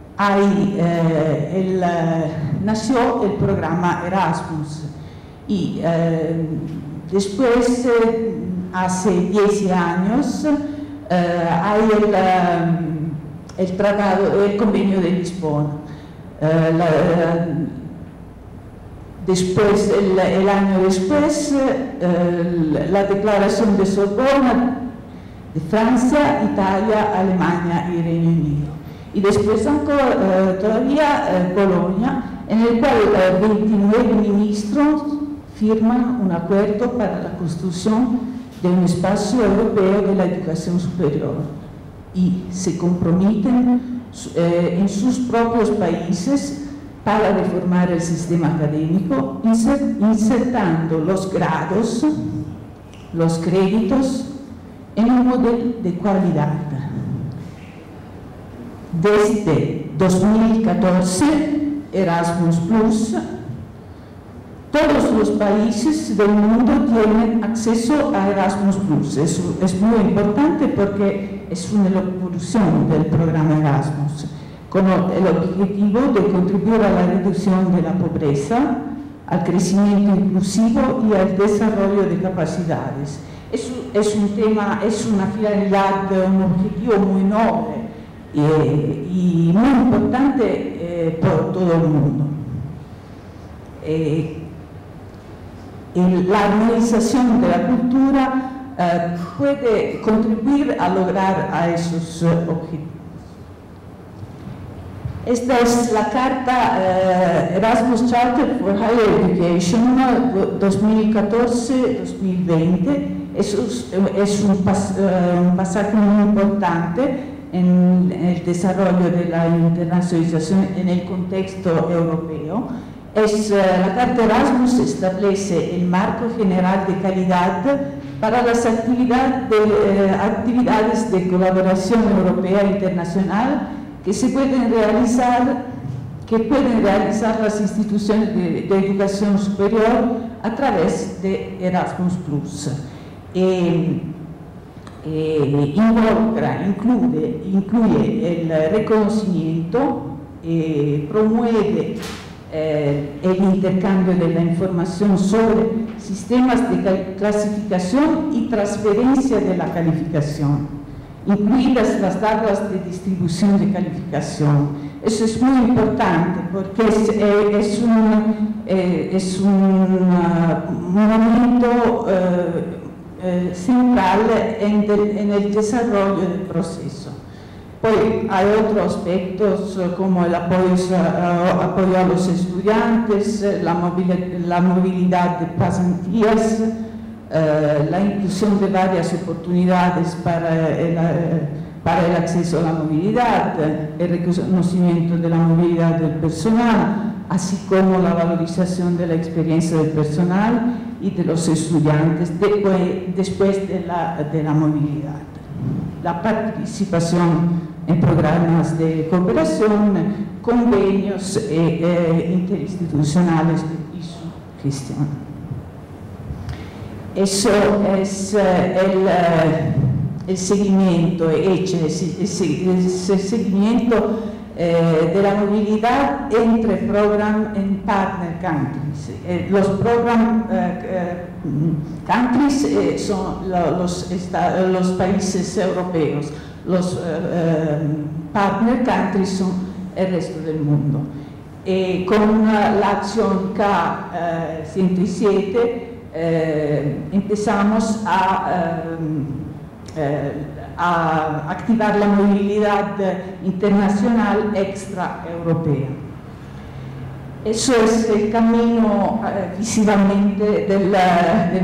nació el programa Erasmus. Y después, hace 10 años, hay el convenio de Lisbona. Después, el año después, la declaración de Sorbona de Francia, Italia, Alemania y Reino Unido. Y después todavía Polonia, en el cual 29 ministros firman un acuerdo para la construcción de un espacio europeo de la educación superior y se comprometen en sus propios países para reformar el sistema académico, insertando los grados, los créditos en un modelo de calidad. Desde 2014, Erasmus Plus, todos los países del mundo tienen acceso a Erasmus Plus. Eso es muy importante porque es una evolución del programa Erasmus, con el objetivo de contribuir a la reducción de la pobreza, al crecimiento inclusivo y al desarrollo de capacidades. Es un tema, es una finalidad, un objetivo muy noble y muy importante por todo el mundo. La armonización de la cultura puede contribuir a lograr a esos objetivos. Esta es la carta Erasmus Charter for Higher Education 2014-2020. Es un pasaje muy importante en el desarrollo de la internacionalización en el contexto europeo. La Carta Erasmus establece el marco general de calidad para las actividades de colaboración europea e internacional que pueden realizar las instituciones de educación superior a través de Erasmus Plus. Incluye el reconocimiento, promueve el intercambio de la información sobre sistemas de clasificación y transferencia de la calificación, incluidas las tablas de distribución de calificación. Eso es muy importante porque es un momento central en el desarrollo del proceso. Poi hay otros aspectos como el apoyo a los estudiantes, la movilidad de pasantías, la inclusión de varias oportunidades para el acceso a la movilidad, el reconocimiento de la movilidad del personal, así como la valorización de la experiencia del personal y de los estudiantes después de la movilidad. La participación en programas de cooperación, convenios interinstitucionales y su gestión. Eso es el seguimiento hecho, el seguimiento de la movilidad entre program and partner countries. Los program countries son los países europeos, los partner countries son el resto del mundo. Con la acción K107 empezamos a activar la movilidad internacional extraeuropea. Eso es el camino visivamente de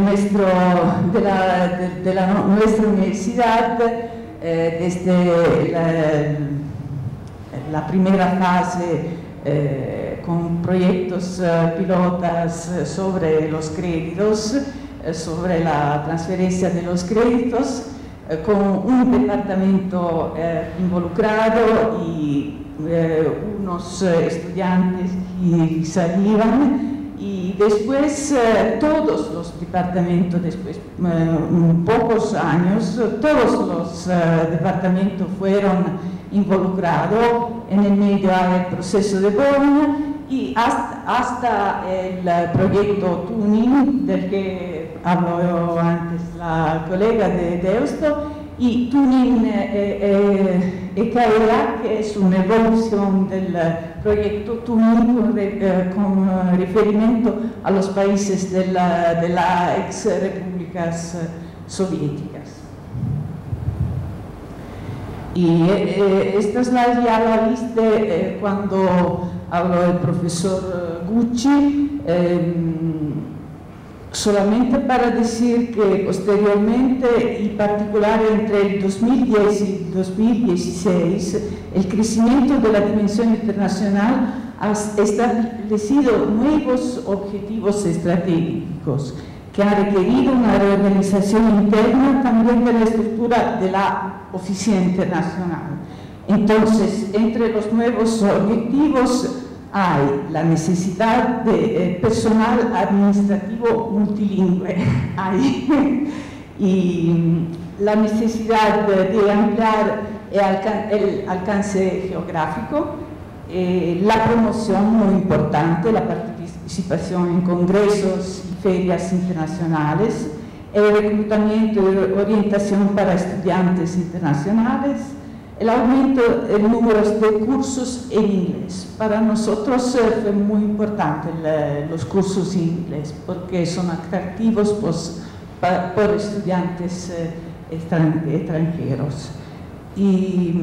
nuestra universidad desde la primera fase con proyectos pilotas sobre los créditos, sobre la transferencia de los créditos, con un departamento involucrado y unos estudiantes que salían, y después todos los departamentos, después pocos años, todos los departamentos fueron involucrados. En el medio hay el proceso de Bologna y hasta el proyecto Tuning, del que habló antes la colega de Deusto, y Tuning EKEA, que es una evolución del proyecto Tuning con referimiento a los países de las ex repúblicas soviéticas. Y esta slide ya la viste cuando habló el profesor Gucci, solamente para decir que posteriormente, y particular entre el 2010 y el 2016, el crecimiento de la dimensión internacional ha establecido nuevos objetivos estratégicos que han requerido una reorganización interna también de la estructura de la oficina internacional. Entonces, entre los nuevos objetivos hay la necesidad de personal administrativo multilingüe, y la necesidad de ampliar el alcance geográfico, la promoción muy importante, la participación en congresos y ferias internacionales, el reclutamiento y orientación para estudiantes internacionales, el aumento del número de cursos en inglés. Para nosotros fue muy importante los cursos en inglés porque son atractivos por estudiantes extranjeros. Y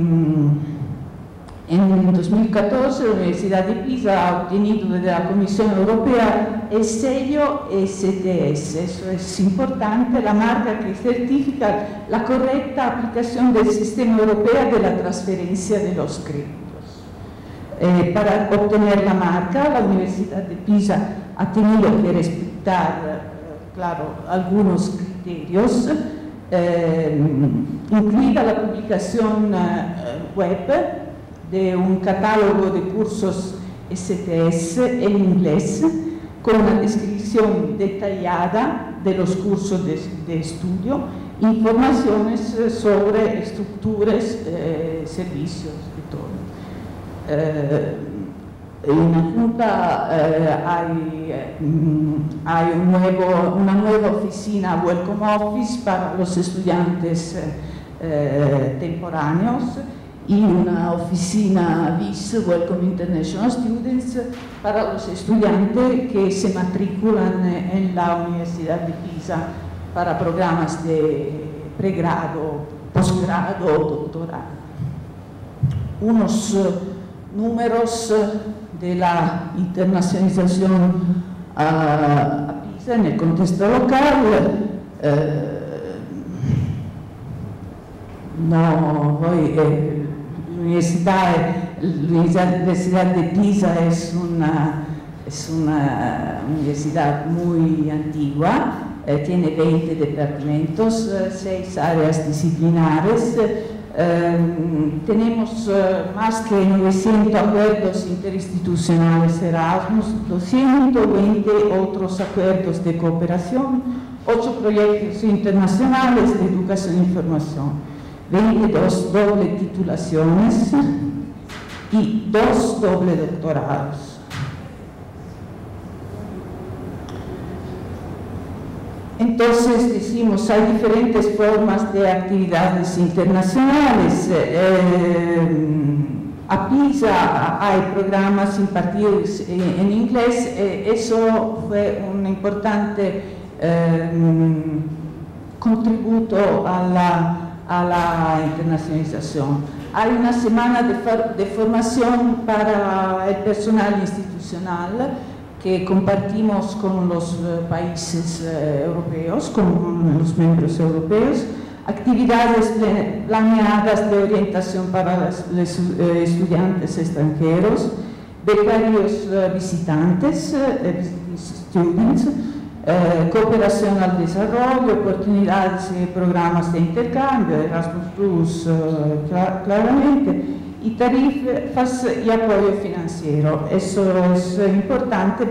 en 2014 la Universidad de Pisa ha obtenido de la Comisión Europea el sello STS. Eso es importante, la marca que certifica la correcta aplicación del sistema europeo de la transferencia de los créditos. Para obtener la marca, la Universidad de Pisa ha tenido que respetar, claro, algunos criterios, incluida la publicación web de un catálogo de cursos STS en inglés con una descripción detallada de los cursos de estudio, informaciones sobre estructuras, servicios y todo. En la Junta hay una nueva oficina Welcome Office para los estudiantes temporáneos y una oficina WIS, Welcome International Students, para los estudiantes que se matriculan en la Universidad de Pisa para programas de pregrado, posgrado o doctorado. unos números de la internacionalización a Pisa en el contexto local. La Universidad de Pisa es una universidad muy antigua, tiene 20 departamentos, 6 áreas disciplinares. Tenemos más que 900 acuerdos interinstitucionales Erasmus, 220 otros acuerdos de cooperación, 8 proyectos internacionales de educación y formación, 22 doble titulaciones y 2 doble doctorados. Entonces decimos, hay diferentes formas de actividades internacionales. A Pisa hay programas impartidos en inglés, eso fue un importante contributo a la internacionalización. Hay una semana de formación para el personal institucional que compartimos con los países europeos, con los miembros europeos, actividades planeadas de orientación para los estudiantes extranjeros, becarios visitantes, students, cooperación al desarrollo, oportunidades y programas de intercambio, Erasmus+, claramente, y tarifas y apoyo financiero. Eso es importante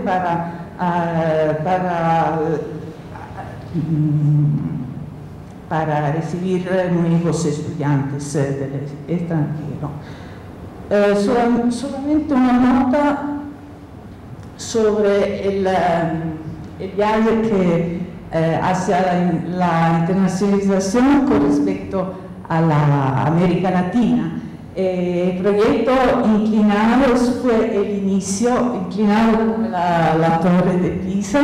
para recibir nuevos estudiantes del extranjero. Solamente una nota sobre el viaje que hacia la internacionalización con respecto a la América Latina. El proyecto Inclinados fue el inicio, inclinado como la Torre de Pisa,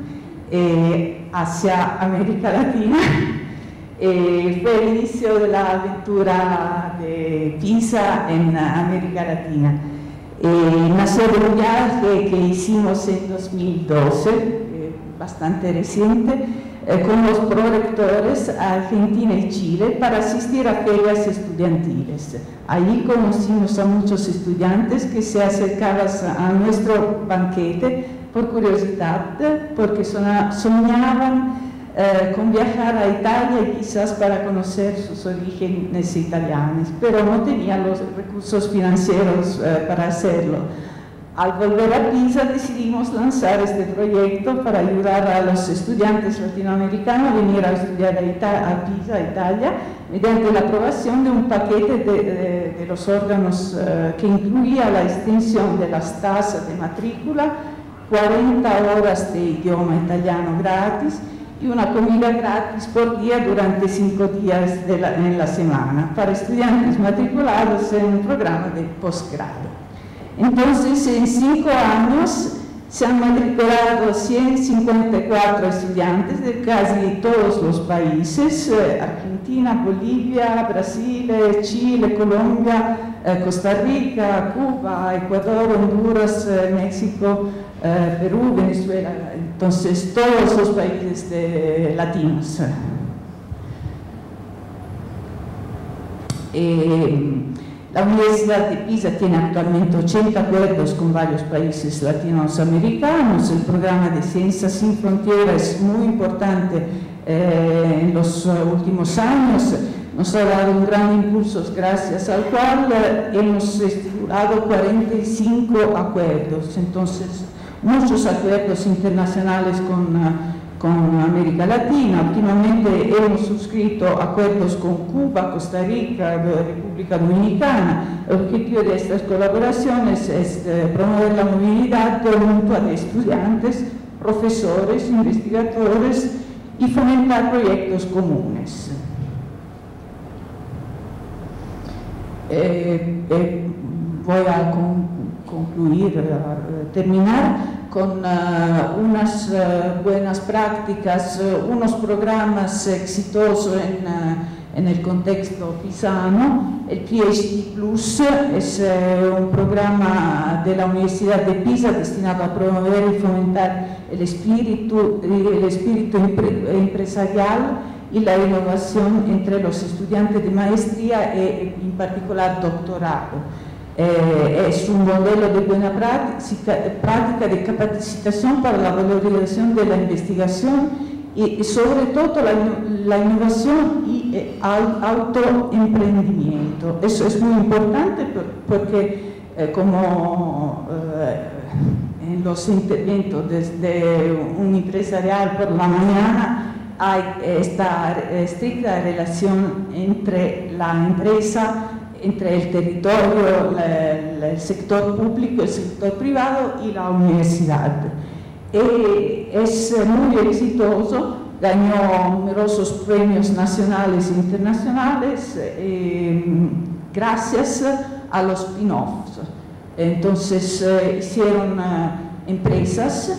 hacia América Latina. Fue el inicio de la aventura de Pisa en América Latina. Nació de un viaje que hicimos en 2012, bastante reciente, con los prorectores a Argentina y Chile para asistir a ferias estudiantiles. Allí conocimos a muchos estudiantes que se acercaban a nuestro banquete por curiosidad, porque soñaban con viajar a Italia y quizás para conocer sus orígenes italianos, pero no tenían los recursos financieros para hacerlo. Al volver a Pisa decidimos lanzar este proyecto para ayudar a los estudiantes latinoamericanos a venir a estudiar a Pisa, Italia, mediante la aprobación de un paquete de los órganos que incluía la extensión de las tasas de matrícula, 40 horas de idioma italiano gratis y una comida gratis por día durante 5 días en la semana para estudiantes matriculados en un programa de posgrado. Entonces, en 5 años se han matriculado 154 estudiantes de casi todos los países, Argentina, Bolivia, Brasil, Chile, Colombia, Costa Rica, Cuba, Ecuador, Honduras, México, Perú, Venezuela, entonces todos los países latinos. La Universidad de Pisa tiene actualmente 80 acuerdos con varios países latinoamericanos. El programa de Ciencias Sin Fronteras es muy importante en los últimos años. Nos ha dado un gran impulso gracias al cual hemos estipulado 45 acuerdos. Entonces, muchos acuerdos internacionales con América Latina. Últimamente hemos suscrito acuerdos con Cuba, Costa Rica, República Dominicana. El objetivo de estas colaboraciones es promover la movilidad mutua de estudiantes, profesores, investigadores y fomentar proyectos comunes. Voy a concluir, terminar con unas buenas prácticas, unos programas exitosos en el contexto pisano. El PhD Plus es un programa de la Universidad de Pisa destinado a promover y fomentar el espíritu empresarial y la innovación entre los estudiantes de maestría y en particular doctorado. Es un modelo de buena práctica de capacitación para la valorización de la investigación y sobre todo la innovación y autoemprendimiento. Eso es muy importante porque como en los interventos desde un empresarial por la mañana hay esta estricta relación entre la empresa, entre el territorio, el sector público, el sector privado y la universidad. Es muy exitoso, ganó numerosos premios nacionales e internacionales gracias a los spin-offs. Entonces hicieron empresas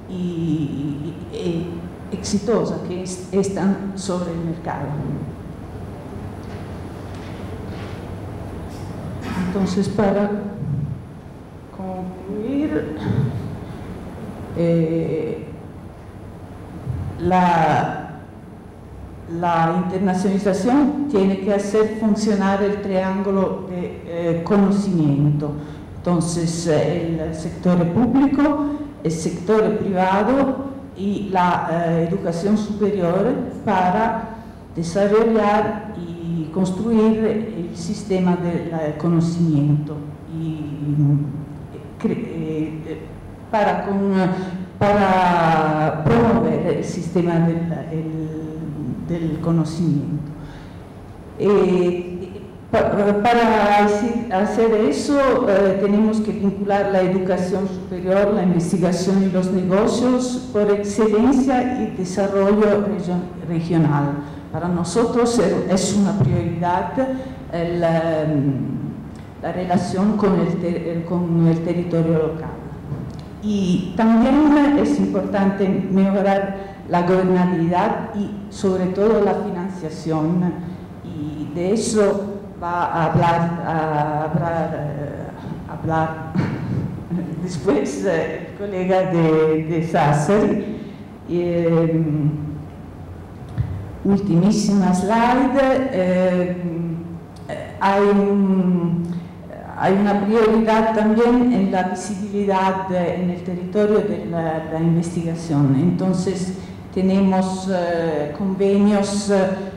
exitosas que están sobre el mercado. Entonces, para concluir, la internacionalización tiene que hacer funcionar el triángulo de conocimiento. Entonces, el sector público, el sector privado y la educación superior para desarrollar y construir el sistema del conocimiento y para promover el sistema del conocimiento. Para hacer eso tenemos que vincular la educación superior, la investigación y los negocios por excelencia y desarrollo regional. Para nosotros es una prioridad la relación con el territorio local. Y también es importante mejorar la gobernabilidad y sobre todo la financiación, y de eso va a hablar después el colega de Sassari. Ultimísima slide. Hay una prioridad también en la visibilidad en el territorio de la investigación. Entonces tenemos convenios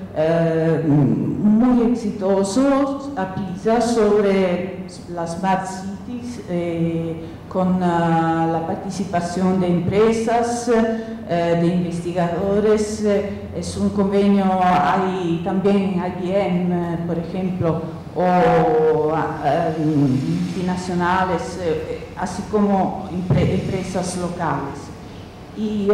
muy exitosos a Pisa sobre las Smart Cities con la participación de empresas, de investigadores. Es un convenio, hay también IBM, por ejemplo, o multinacionales, así como empresas locales. Y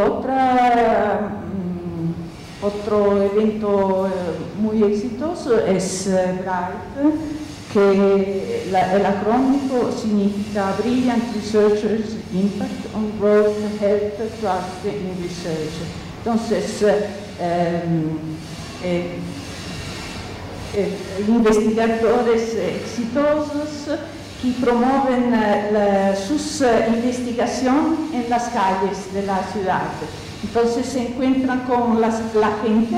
otro evento muy exitoso es BRIGHT, que el acrónimo significa Brilliant Researchers Impact on Growth, Health, Trust in Research. Entonces, investigadores exitosos que promueven sus investigaciones en las calles de la ciudad. Entonces se encuentran con la gente,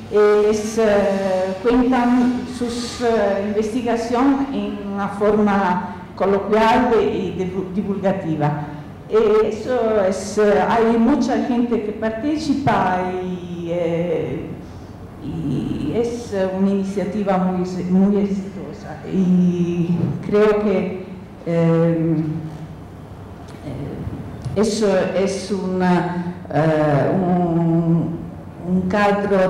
cuentan sus investigaciones en una forma coloquial y divulgativa. Eso hay mucha gente que participa y es una iniciativa muy exitosa, y creo que eso es un cadro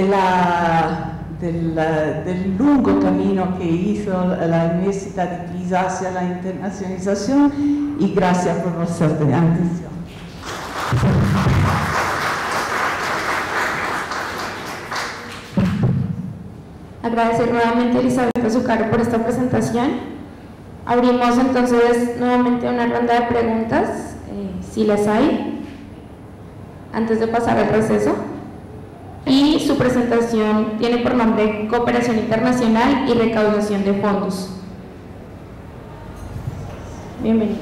del lungo camino que hizo la Universidad de Pisa hacia la internacionalización, y gracias por vuestra atención. Agradecer nuevamente a Elizabeth Azucaro por esta presentación. Abrimos entonces nuevamente una ronda de preguntas. si las hay, antes de pasar al receso. Y su presentación tiene por nombre Cooperación Internacional y Recaudación de Fondos. Bienvenido.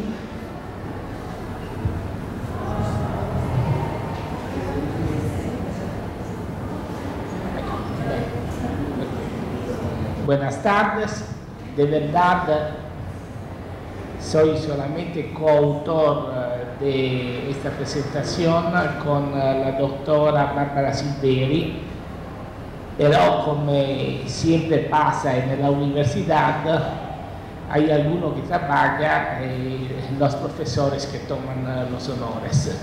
Buenas tardes, de verdad soy solamente coautor de esta presentación con la doctora Barbara Silveri, pero como siempre pasa en la universidad, hay algunos que trabajan y los profesores que toman los honores.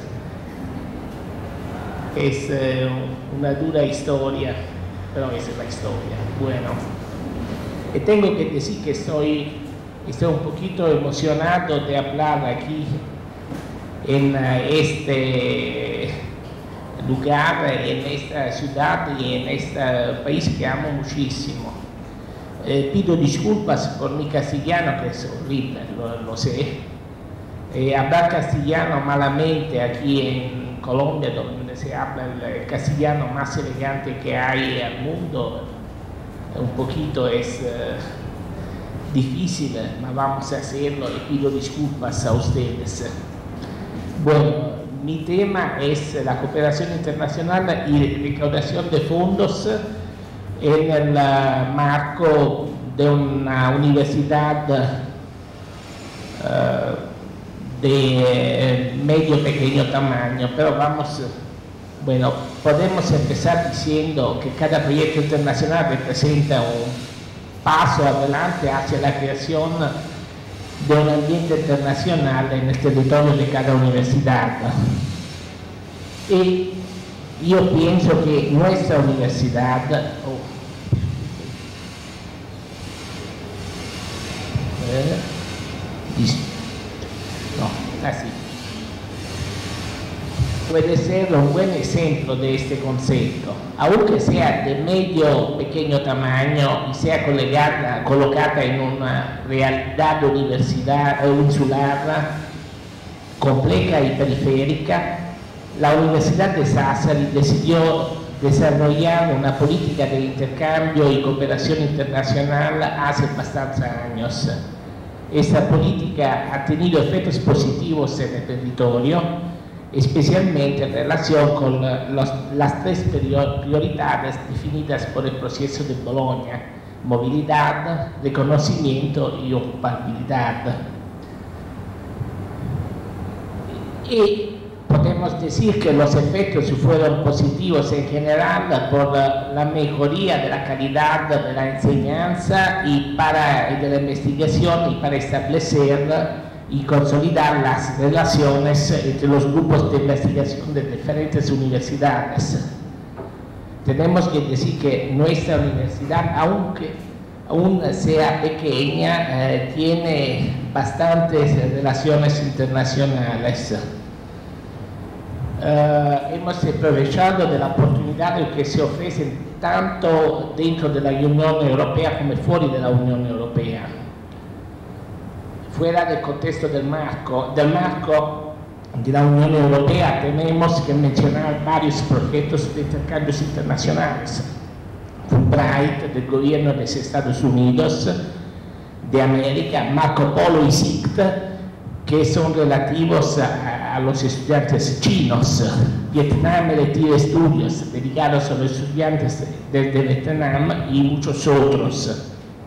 Es una dura historia, pero esa es la historia. Bueno, tengo que decir que estoy un poquito emocionado de hablar aquí en este lugar, en esta ciudad y en este país que amo muchísimo. Pido disculpas por mi castellano, que es horrible, lo sé. Hablar castellano malamente aquí en Colombia, donde se habla el castellano más elegante que hay al mundo, un poquito es difícil, pero vamos a hacerlo y pido disculpas a ustedes. Bueno, mi tema es la cooperación internacional y recaudación de fondos en el marco de una universidad de medio pequeño tamaño, pero vamos, bueno, podemos empezar diciendo que cada proyecto internacional representa un paso adelante hacia la creación de un ambiente internacional en el territorio de cada universidad. Y yo pienso que nuestra universidad, puede ser un buen ejemplo de este concepto, aunque sea de medio pequeño tamaño y sea colocada en una realidad insular, compleja y periférica. La Universidad de Sassari decidió desarrollar una política de intercambio y cooperación internacional hace bastantes años. Esta política ha tenido efectos positivos en el territorio, especialmente en relación con las tres prioridades definidas por el proceso de Bologna: movilidad, reconocimiento y ocupabilidad. Y podemos decir que los efectos fueron positivos en general por la mejoría de la calidad de la enseñanza y de la investigación, y para establecer y consolidar las relaciones entre los grupos de investigación de diferentes universidades. Tenemos que decir que nuestra universidad, aunque aún sea pequeña, tiene bastantes relaciones internacionales. Hemos aprovechado de la oportunidad que se ofrecen tanto dentro de la Unión Europea como fuera de la Unión Europea. Fuera del contexto del marco de la Unión Europea, tenemos que mencionar varios proyectos de intercambios internacionales. Fulbright del gobierno de los Estados Unidos de América, Marco Polo y SICT, que son relativos a los estudiantes chinos, Vietnam Elective Studios, dedicados a los estudiantes de Vietnam, y muchos otros.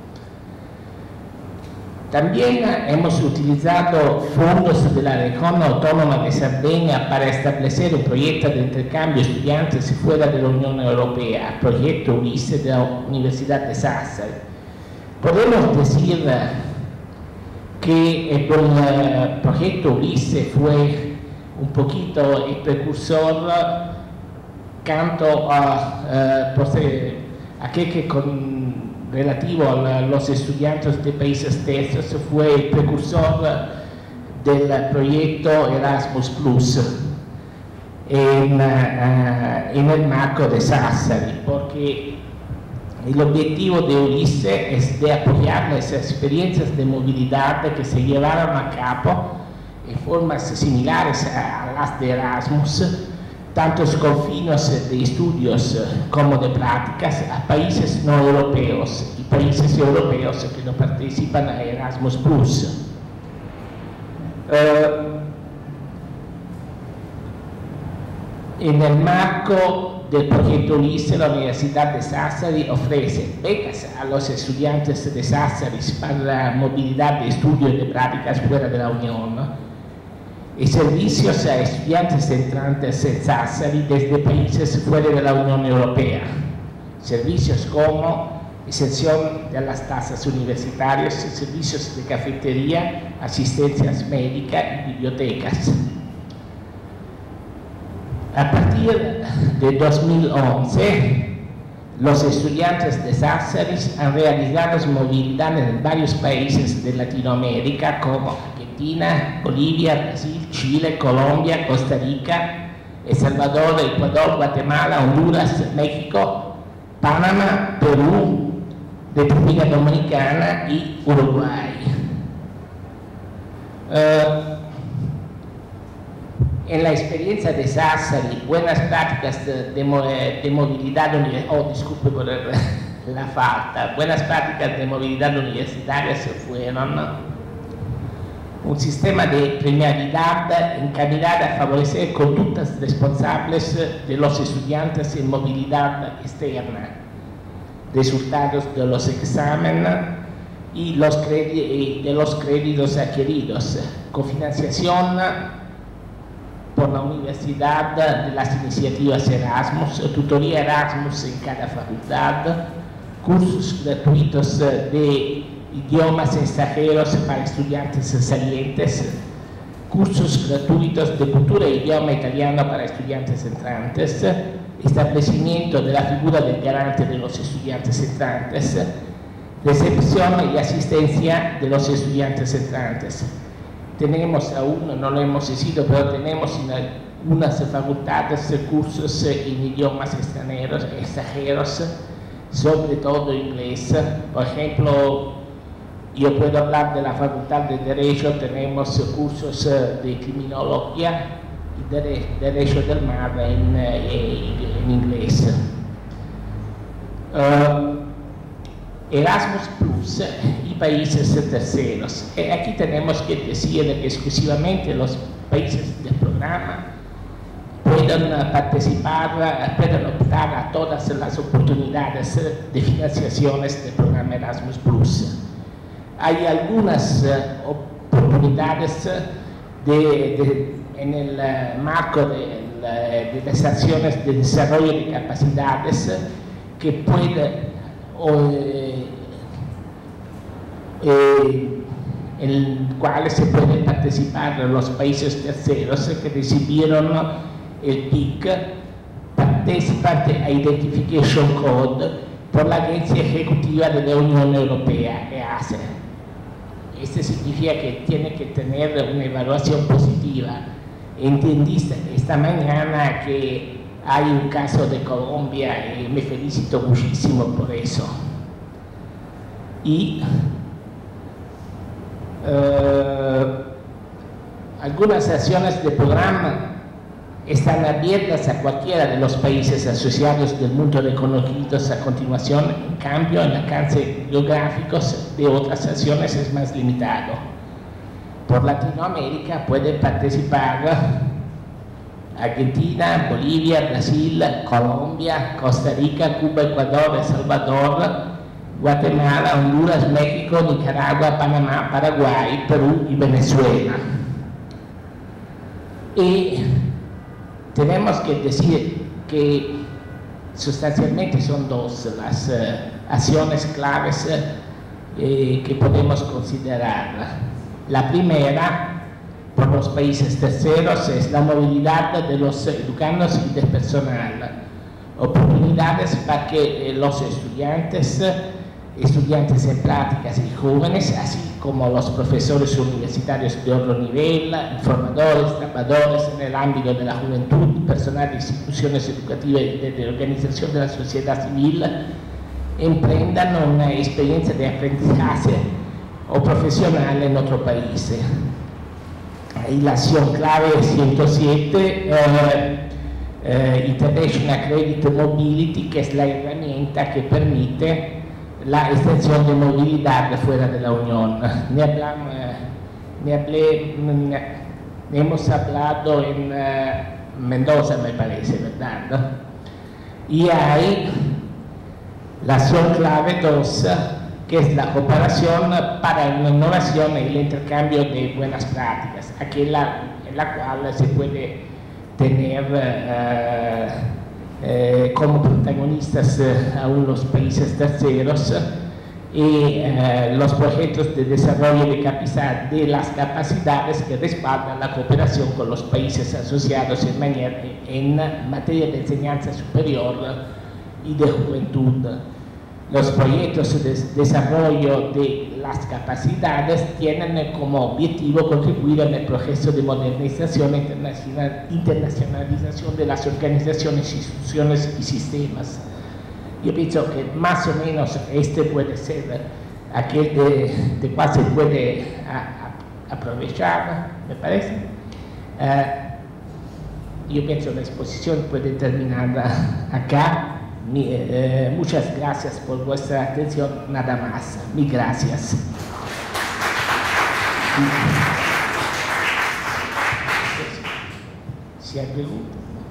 También hemos utilizado fondos de la región autónoma de Cerdeña para establecer un proyecto de intercambio de estudiantes fuera de la Unión Europea, el proyecto Ulisse de la Universidad de Sassari. Podemos decir que el proyecto Ulisse fue un poquito el precursor canto a aquel que relativo a los estudiantes de países tercios fue el precursor del proyecto Erasmus Plus en el marco de Sassari, porque el objetivo de Ulisse es de apoyar las experiencias de movilidad que se llevaron a cabo formas similares a las de Erasmus, tantos confinos de estudios como de prácticas a países no europeos y países europeos que no participan a Erasmus+. En el marco del proyecto Ulisse, la Universidad de Sassari ofrece becas a los estudiantes de Sassari para la movilidad de estudio y de prácticas fuera de la Unión, y servicios a estudiantes entrantes en Sassari desde países fuera de la Unión Europea. Servicios como exención de las tasas universitarias, servicios de cafetería, asistencias médicas y bibliotecas. A partir de 2011, los estudiantes de Sassari han realizado movilidad en varios países de Latinoamérica como Argentina, Bolivia, Brasil, Chile, Colombia, Costa Rica, El Salvador, Ecuador, Guatemala, Honduras, México, Panamá, Perú, República Dominicana y Uruguay. En la experiencia de Sassari, buenas prácticas de movilidad universitaria, disculpe por la falta, buenas prácticas de movilidad universitaria fueron un sistema de premialidad encaminado a favorecer conductas responsables de los estudiantes en movilidad externa, resultados de los exámenes y de los créditos adquiridos, cofinanciación por la universidad de las iniciativas Erasmus, tutoría Erasmus en cada facultad, cursos gratuitos de idiomas extranjeros para estudiantes salientes, cursos gratuitos de cultura e idioma italiano para estudiantes entrantes, establecimiento de la figura del garante de los estudiantes entrantes, recepción y asistencia de los estudiantes entrantes. Tenemos aún, no lo hemos decidido, pero tenemos en algunas facultades cursos en idiomas extranjeros, sobre todo inglés. Por ejemplo, yo puedo hablar de la Facultad de Derecho, tenemos cursos de criminología y Derecho del Mar en inglés. Erasmus Plus y países terceros. Aquí tenemos que decir que exclusivamente los países del programa pueden participar, pueden optar a todas las oportunidades de financiaciones del programa Erasmus Plus. Hay algunas oportunidades en el marco de las acciones de desarrollo de capacidades que pueden en cuales se pueden participar los países terceros que recibieron el PIC, Participant Identification Code, por la Agencia Ejecutiva de la Unión Europea, EASA. Esto significa que tiene que tener una evaluación positiva. Entendí esta mañana que hay un caso de Colombia y me felicito muchísimo por eso. Y algunas acciones del programa están abiertas a cualquiera de los países asociados del mundo reconocidos a continuación. En cambio, el alcance geográfico de otras acciones es más limitado. Por Latinoamérica pueden participar Argentina, Bolivia, Brasil, Colombia, Costa Rica, Cuba, Ecuador, El Salvador, Guatemala, Honduras, México, Nicaragua, Panamá, Paraguay, Perú y Venezuela. Y tenemos que decir que sustancialmente son dos las acciones claves que podemos considerar. La primera, por los países terceros, es la movilidad de los educandos y del personal. Oportunidades para que los estudiantes en prácticas y jóvenes, así como los profesores universitarios de otro nivel, informadores, trabajadores en el ámbito de la juventud, personal de instituciones educativas y de organización de la sociedad civil, emprendan una experiencia de aprendizaje o profesional en otro país. y la acción clave 107, International Credit Mobility, que es la herramienta que permite la extensión de movilidad fuera de la Unión. Hemos hablado en Mendoza, me parece, ¿verdad? Y hay la acción clave 2, que es la cooperación para la innovación y el intercambio de buenas prácticas, aquella en la cual se puede tener como protagonistas aún los países terceros y los proyectos de desarrollo de las capacidades que respaldan la cooperación con los países asociados en materia de enseñanza superior y de juventud. Los proyectos de desarrollo de las capacidades tienen como objetivo contribuir en el proceso de modernización e internacionalización de las organizaciones, instituciones y sistemas. Yo pienso que más o menos este puede ser aquel de cual se puede aprovechar, me parece. Yo pienso que la exposición puede terminar acá. Muchas gracias por vuestra atención, nada más. Mil gracias. Si hay preguntas.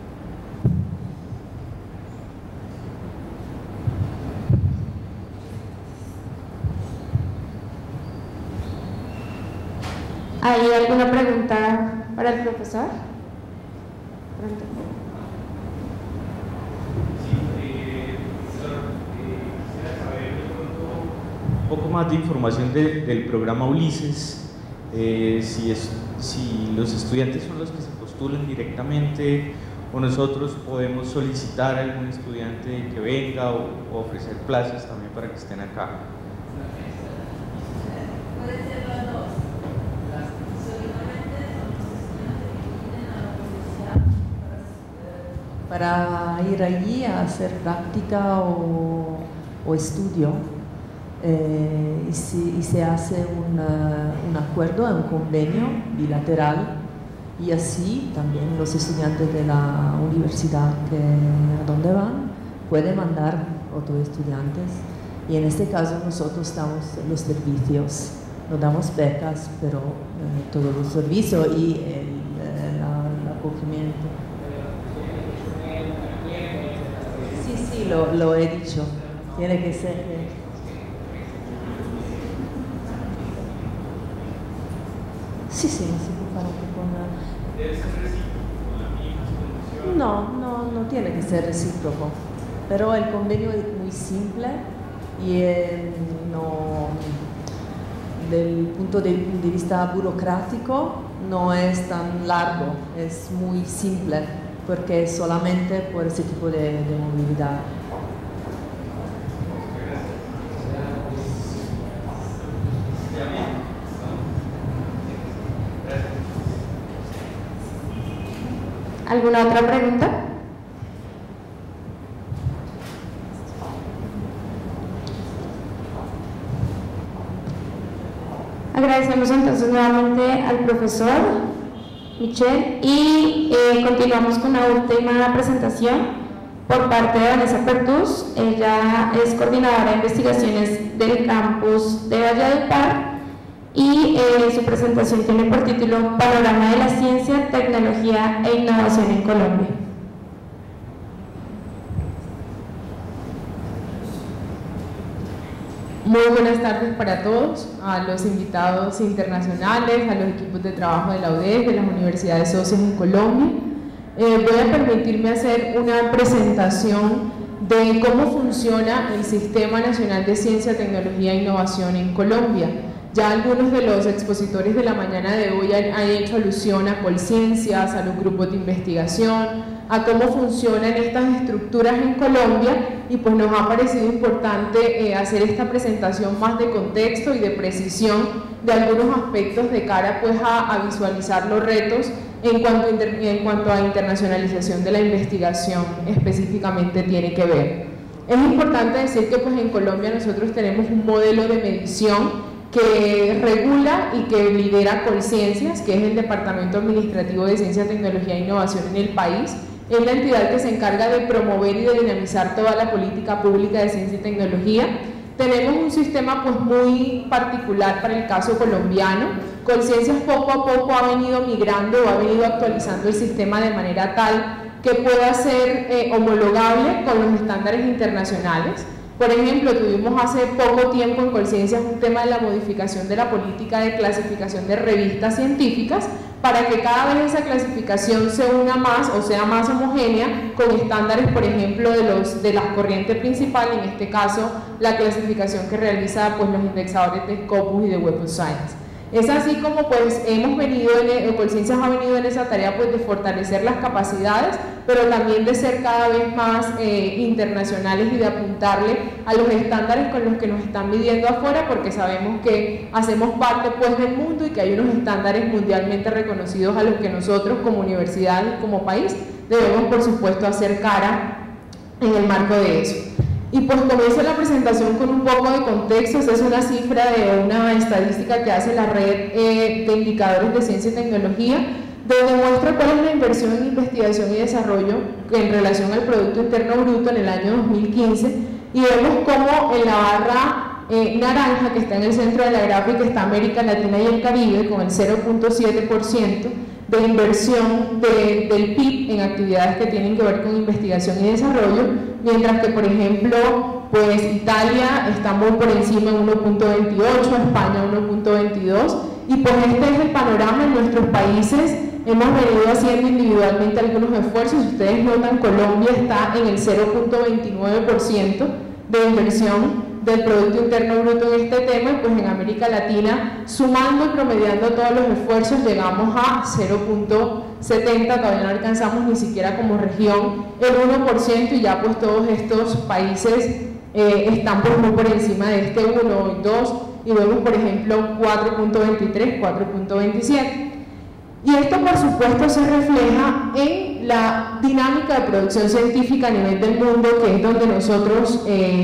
¿Hay alguna pregunta para el profesor? Pronto. Un poco más de información del programa Ulises, si los estudiantes son los que se postulan directamente o nosotros podemos solicitar a algún estudiante que venga o ofrecer plazas también para que estén acá. Puede ser las dos. Para ir allí a hacer práctica o estudio. Y se hace un acuerdo, un convenio bilateral, y así también los estudiantes de la universidad a donde van pueden mandar otros estudiantes, y en este caso nosotros damos los servicios, no damos becas, pero todos los servicios y el acogimiento. Sí, lo he dicho, tiene que ser. Sí, si può fare anche con... ¿Debe ser recíproco con las mismas condiciones? No tiene que ser recíproco, pero el convenio es muy simple y del punto de vista burocrático no es tan largo, es muy simple porque es solamente por ese tipo de movilidad. ¿Alguna otra pregunta? Agradecemos entonces nuevamente al profesor Michel y continuamos con la última presentación por parte de Vanessa Pertús. Ella es coordinadora de investigaciones del campus de Valledupar y su presentación tiene por título Panorama de la Ciencia, Tecnología e Innovación en Colombia. Muy buenas tardes para todos, a los invitados internacionales, a los equipos de trabajo de la UDES, de las universidades socias en Colombia. Voy a permitirme hacer una presentación de cómo funciona el Sistema Nacional de Ciencia, Tecnología e Innovación en Colombia. Ya algunos de los expositores de la mañana de hoy han hecho alusión a Colciencias, a los grupos de investigación, a cómo funcionan estas estructuras en Colombia, y pues nos ha parecido importante hacer esta presentación más de contexto y de precisión de algunos aspectos de cara pues a visualizar los retos en cuanto a internacionalización de la investigación específicamente tiene que ver. Es importante decir que pues en Colombia nosotros tenemos un modelo de medición que regula y que lidera Colciencias, que es el Departamento Administrativo de Ciencia, Tecnología e Innovación en el país. Es la entidad que se encarga de promover y de dinamizar toda la política pública de ciencia y tecnología. Tenemos un sistema pues muy particular para el caso colombiano. Colciencias poco a poco ha venido migrando o ha venido actualizando el sistema de manera tal que pueda ser homologable con los estándares internacionales. Por ejemplo, tuvimos hace poco tiempo en Colciencias un tema de la modificación de la política de clasificación de revistas científicas para que cada vez esa clasificación se una más o sea más homogénea con estándares, por ejemplo, de la corriente principal, en este caso la clasificación que realiza pues, los indexadores de Scopus y de Web of Science. Es así como pues hemos venido, Colciencias ha venido en esa tarea pues de fortalecer las capacidades, pero también de ser cada vez más internacionales y de apuntarle a los estándares con los que nos están midiendo afuera, porque sabemos que hacemos parte pues del mundo y que hay unos estándares mundialmente reconocidos a los que nosotros como universidad y como país debemos por supuesto hacer cara en el marco de eso. Y pues comienzo la presentación con un poco de contexto. Esta es una cifra de una estadística que hace la red de indicadores de ciencia y tecnología, donde muestra cuál es la inversión en investigación y desarrollo en relación al Producto Interno Bruto en el año 2015, y vemos cómo en la barra naranja que está en el centro de la gráfica está América Latina y el Caribe con el 0.7% de inversión del PIB en actividades que tienen que ver con investigación y desarrollo, mientras que, por ejemplo, pues Italia está muy por encima en 1.28, España 1.22, y pues este es el panorama en nuestros países. Hemos venido haciendo individualmente algunos esfuerzos. Si ustedes notan, Colombia está en el 0.29% de inversión del Producto Interno Bruto en este tema, y pues en América Latina, sumando y promediando todos los esfuerzos, llegamos a 0.70, todavía no alcanzamos ni siquiera como región el 1%, y ya pues todos estos países están pues muy por encima de este 1 y 2, y vemos por ejemplo 4.23, 4.27. Y esto por supuesto se refleja en la dinámica de producción científica a nivel del mundo, que es donde nosotros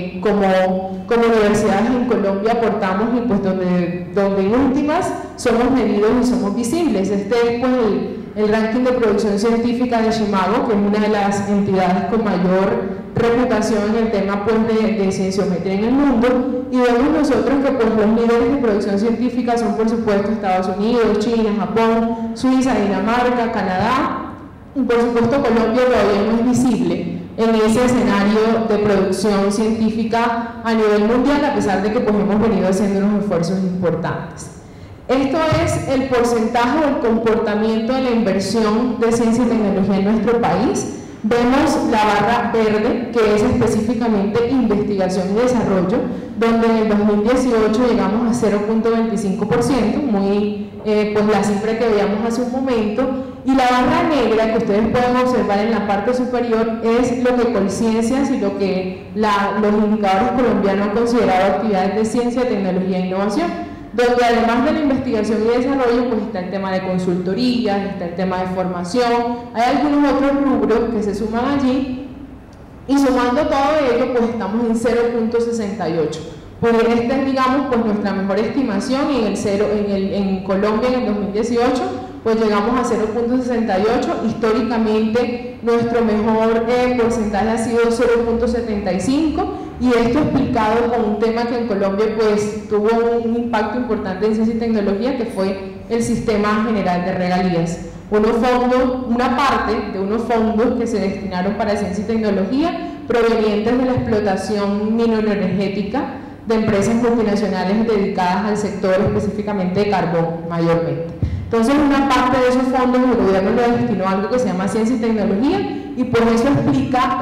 como universidades en Colombia aportamos, y pues donde en últimas somos medidos y somos visibles. Este es pues el ranking de producción científica de Shimago, que es una de las entidades con mayor reputación en el tema pues de cienciometría en el mundo, y vemos nosotros que pues los niveles de producción científica son por supuesto Estados Unidos, China, Japón, Suiza, Dinamarca, Canadá, y por supuesto Colombia todavía no es visible en ese escenario de producción científica a nivel mundial, a pesar de que pues hemos venido haciendo unos esfuerzos importantes. Esto es el porcentaje o el comportamiento de la inversión de ciencia y tecnología en nuestro país. Vemos la barra verde, que es específicamente investigación y desarrollo, donde en el 2018 llegamos a 0.25%, muy pues la cifra que veíamos hace un momento, y la barra negra que ustedes pueden observar en la parte superior es lo que Colciencias y lo que los indicadores colombianos han considerado actividades de ciencia, tecnología e innovación, donde además de la investigación y desarrollo pues está el tema de consultoría, está el tema de formación, hay algunos otros rubros que se suman allí, y sumando todo ello pues estamos en 0.68. Pues esta es, digamos, pues nuestra mejor estimación, y en Colombia en el 2018 pues llegamos a 0.68, históricamente nuestro mejor porcentaje ha sido 0.75, y esto explicado con un tema que en Colombia pues tuvo un impacto importante en ciencia y tecnología, que fue el Sistema General de Regalías. Una parte de unos fondos que se destinaron para ciencia y tecnología provenientes de la explotación mineroenergética de empresas multinacionales dedicadas al sector específicamente de carbón mayormente. Entonces una parte de esos fondos el gobierno lo destinó a algo que se llama ciencia y tecnología, y por eso explica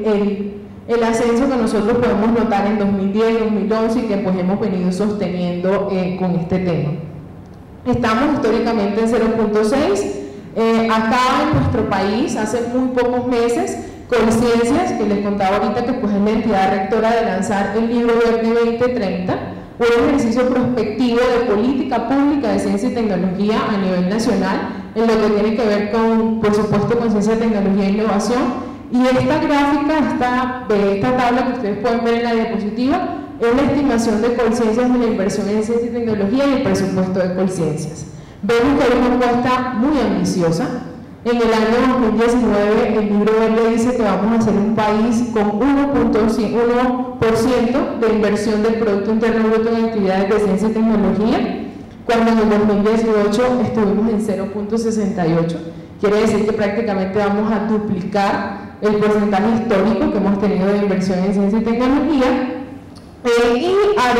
el ascenso que nosotros podemos notar en 2010, 2011 y que pues hemos venido sosteniendo con este tema. Estamos históricamente en 0.6. Acá en nuestro país hace muy pocos meses Colciencias, que les contaba ahorita que pues es la entidad rectora de lanzar el libro Verde 2030, un ejercicio prospectivo de política pública de ciencia y tecnología a nivel nacional, en lo que tiene que ver con, por supuesto, con ciencia, tecnología e innovación, Y esta gráfica, esta tabla que ustedes pueden ver en la diapositiva, es la estimación de Colciencias de la inversión en ciencia y tecnología y el presupuesto de Colciencias. Vemos que hay una apuesta muy ambiciosa. En el año 2019 el libro verde dice que vamos a ser un país con 1% de inversión del Producto Interno Bruto en actividades de ciencia y tecnología, cuando en el 2018 estuvimos en 0.68. Quiere decir que prácticamente vamos a duplicar el porcentaje histórico que hemos tenido de inversión en ciencia y tecnología. Y a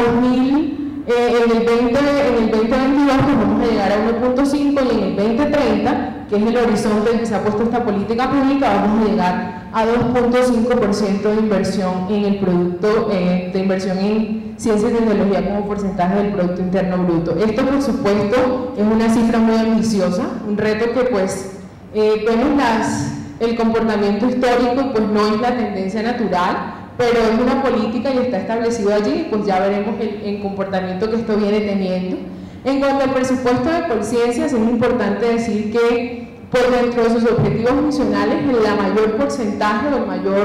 en el 2022 pues vamos a llegar a 1.5 y en el 2030, que es el horizonte en que se ha puesto esta política pública, vamos a llegar a 2.5% de inversión en el producto, de inversión en ciencia y tecnología como porcentaje del Producto Interno Bruto. Esto, por supuesto, es una cifra muy ambiciosa, un reto que pues vemos el comportamiento histórico, pues no es la tendencia natural, pero es una política y está establecido allí, pues ya veremos el comportamiento que esto viene teniendo. En cuanto al presupuesto de Colciencias, es importante decir que pues dentro de sus objetivos misionales, la mayor porcentaje o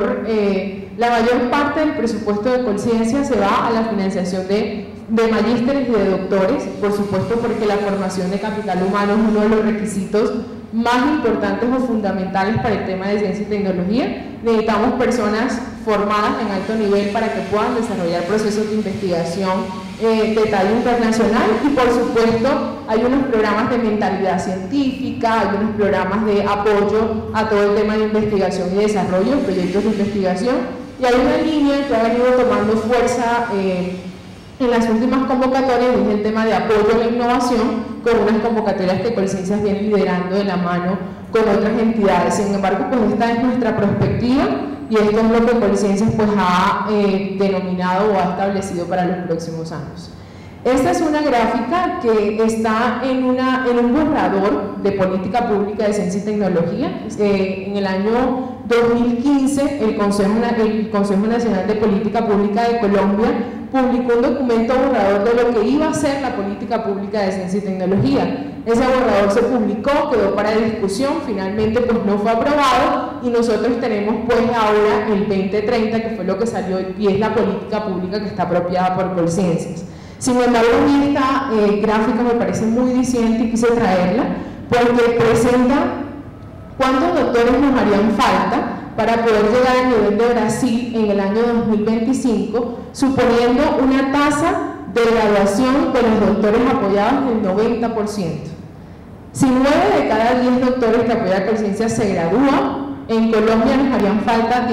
la mayor parte del presupuesto de Colciencias se va a la financiación de magísteres y de doctores, por supuesto porque la formación de capital humano es uno de los requisitos más importantes o fundamentales para el tema de ciencia y tecnología. Necesitamos personas formadas en alto nivel para que puedan desarrollar procesos de investigación de talla internacional y por supuesto hay unos programas de mentalidad científica, hay unos programas de apoyo a todo el tema de investigación y desarrollo, proyectos de investigación, y hay una línea que ha venido tomando fuerza en las últimas convocatorias, es el tema de apoyo a la innovación, con unas convocatorias que Colciencias viene liderando de la mano con otras entidades. Sin embargo, pues esta es nuestra perspectiva y esto es lo que Colciencias pues ha denominado o ha establecido para los próximos años. Esta es una gráfica que está en un borrador de política pública de ciencia y tecnología. En el año 2015 el Consejo Nacional de Política Pública de Colombia publicó un documento borrador de lo que iba a ser la política pública de ciencia y tecnología. Ese borrador se publicó, quedó para discusión, finalmente pues no fue aprobado y nosotros tenemos pues ahora el 2030, que fue lo que salió y es la política pública que está apropiada por Colciencias. Sin embargo, esta gráfica me parece muy diciente y quise traerla porque presenta cuántos doctores nos harían falta para poder llegar al nivel de Brasil en el año 2025, suponiendo una tasa de graduación de los doctores apoyados del 90%. Si 9 de cada 10 doctores que apoya Colciencias se gradúan, en Colombia nos harían falta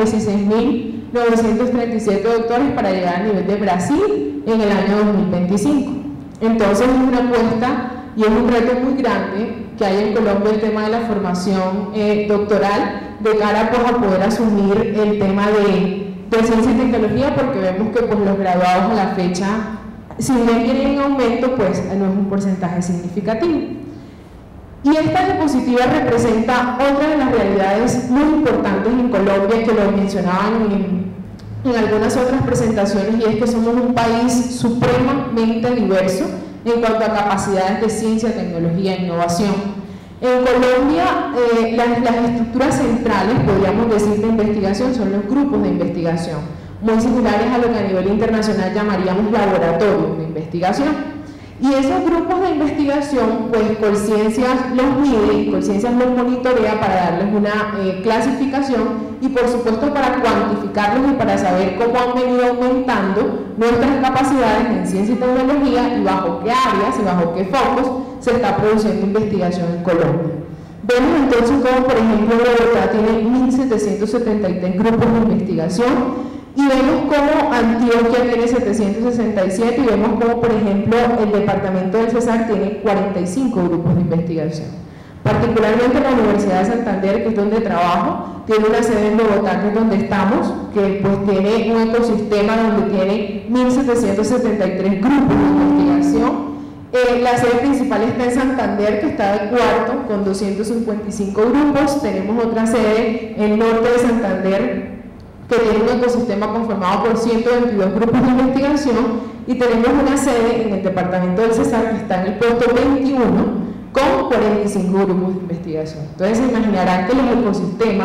16.937 doctores para llegar al nivel de Brasil en el año 2025. Entonces es una apuesta y es un reto muy grande que hay en Colombia el tema de la formación doctoral de cara pues, a poder asumir el tema de ciencia y tecnología, porque vemos que pues, los graduados a la fecha, si bien tienen un aumento, pues no es un porcentaje significativo. Y esta diapositiva representa otra de las realidades muy importantes en Colombia que lo mencionaban en algunas otras presentaciones, y es que somos un país supremamente diverso en cuanto a capacidades de ciencia, tecnología e innovación. En Colombia, las estructuras centrales, podríamos decir, de investigación son los grupos de investigación, muy similares a lo que a nivel internacional llamaríamos laboratorios de investigación. Y esos grupos de investigación, pues Colciencias los mide y Colciencias los monitorea para darles una clasificación y por supuesto para cuantificarlos y para saber cómo han venido aumentando nuestras capacidades en ciencia y tecnología y bajo qué áreas y bajo qué focos se está produciendo investigación en Colombia. Vemos entonces cómo, por ejemplo, Bogotá tiene 1.773 grupos de investigación, y vemos cómo Antioquia tiene 767 y vemos cómo, por ejemplo, el departamento del Cesar tiene 45 grupos de investigación. Particularmente la Universidad de Santander, que es donde trabajo, tiene una sede en Bogotá, que es donde estamos, que pues tiene un ecosistema donde tiene 1.773 grupos de investigación. La sede principal está en Santander, que está de cuarto, con 255 grupos. Tenemos otra sede en el norte de Santander, que tiene un ecosistema conformado por 122 grupos de investigación, y tenemos una sede en el departamento del Cesar que está en el puesto 21 con 45 grupos de investigación. Entonces se imaginarán que los ecosistemas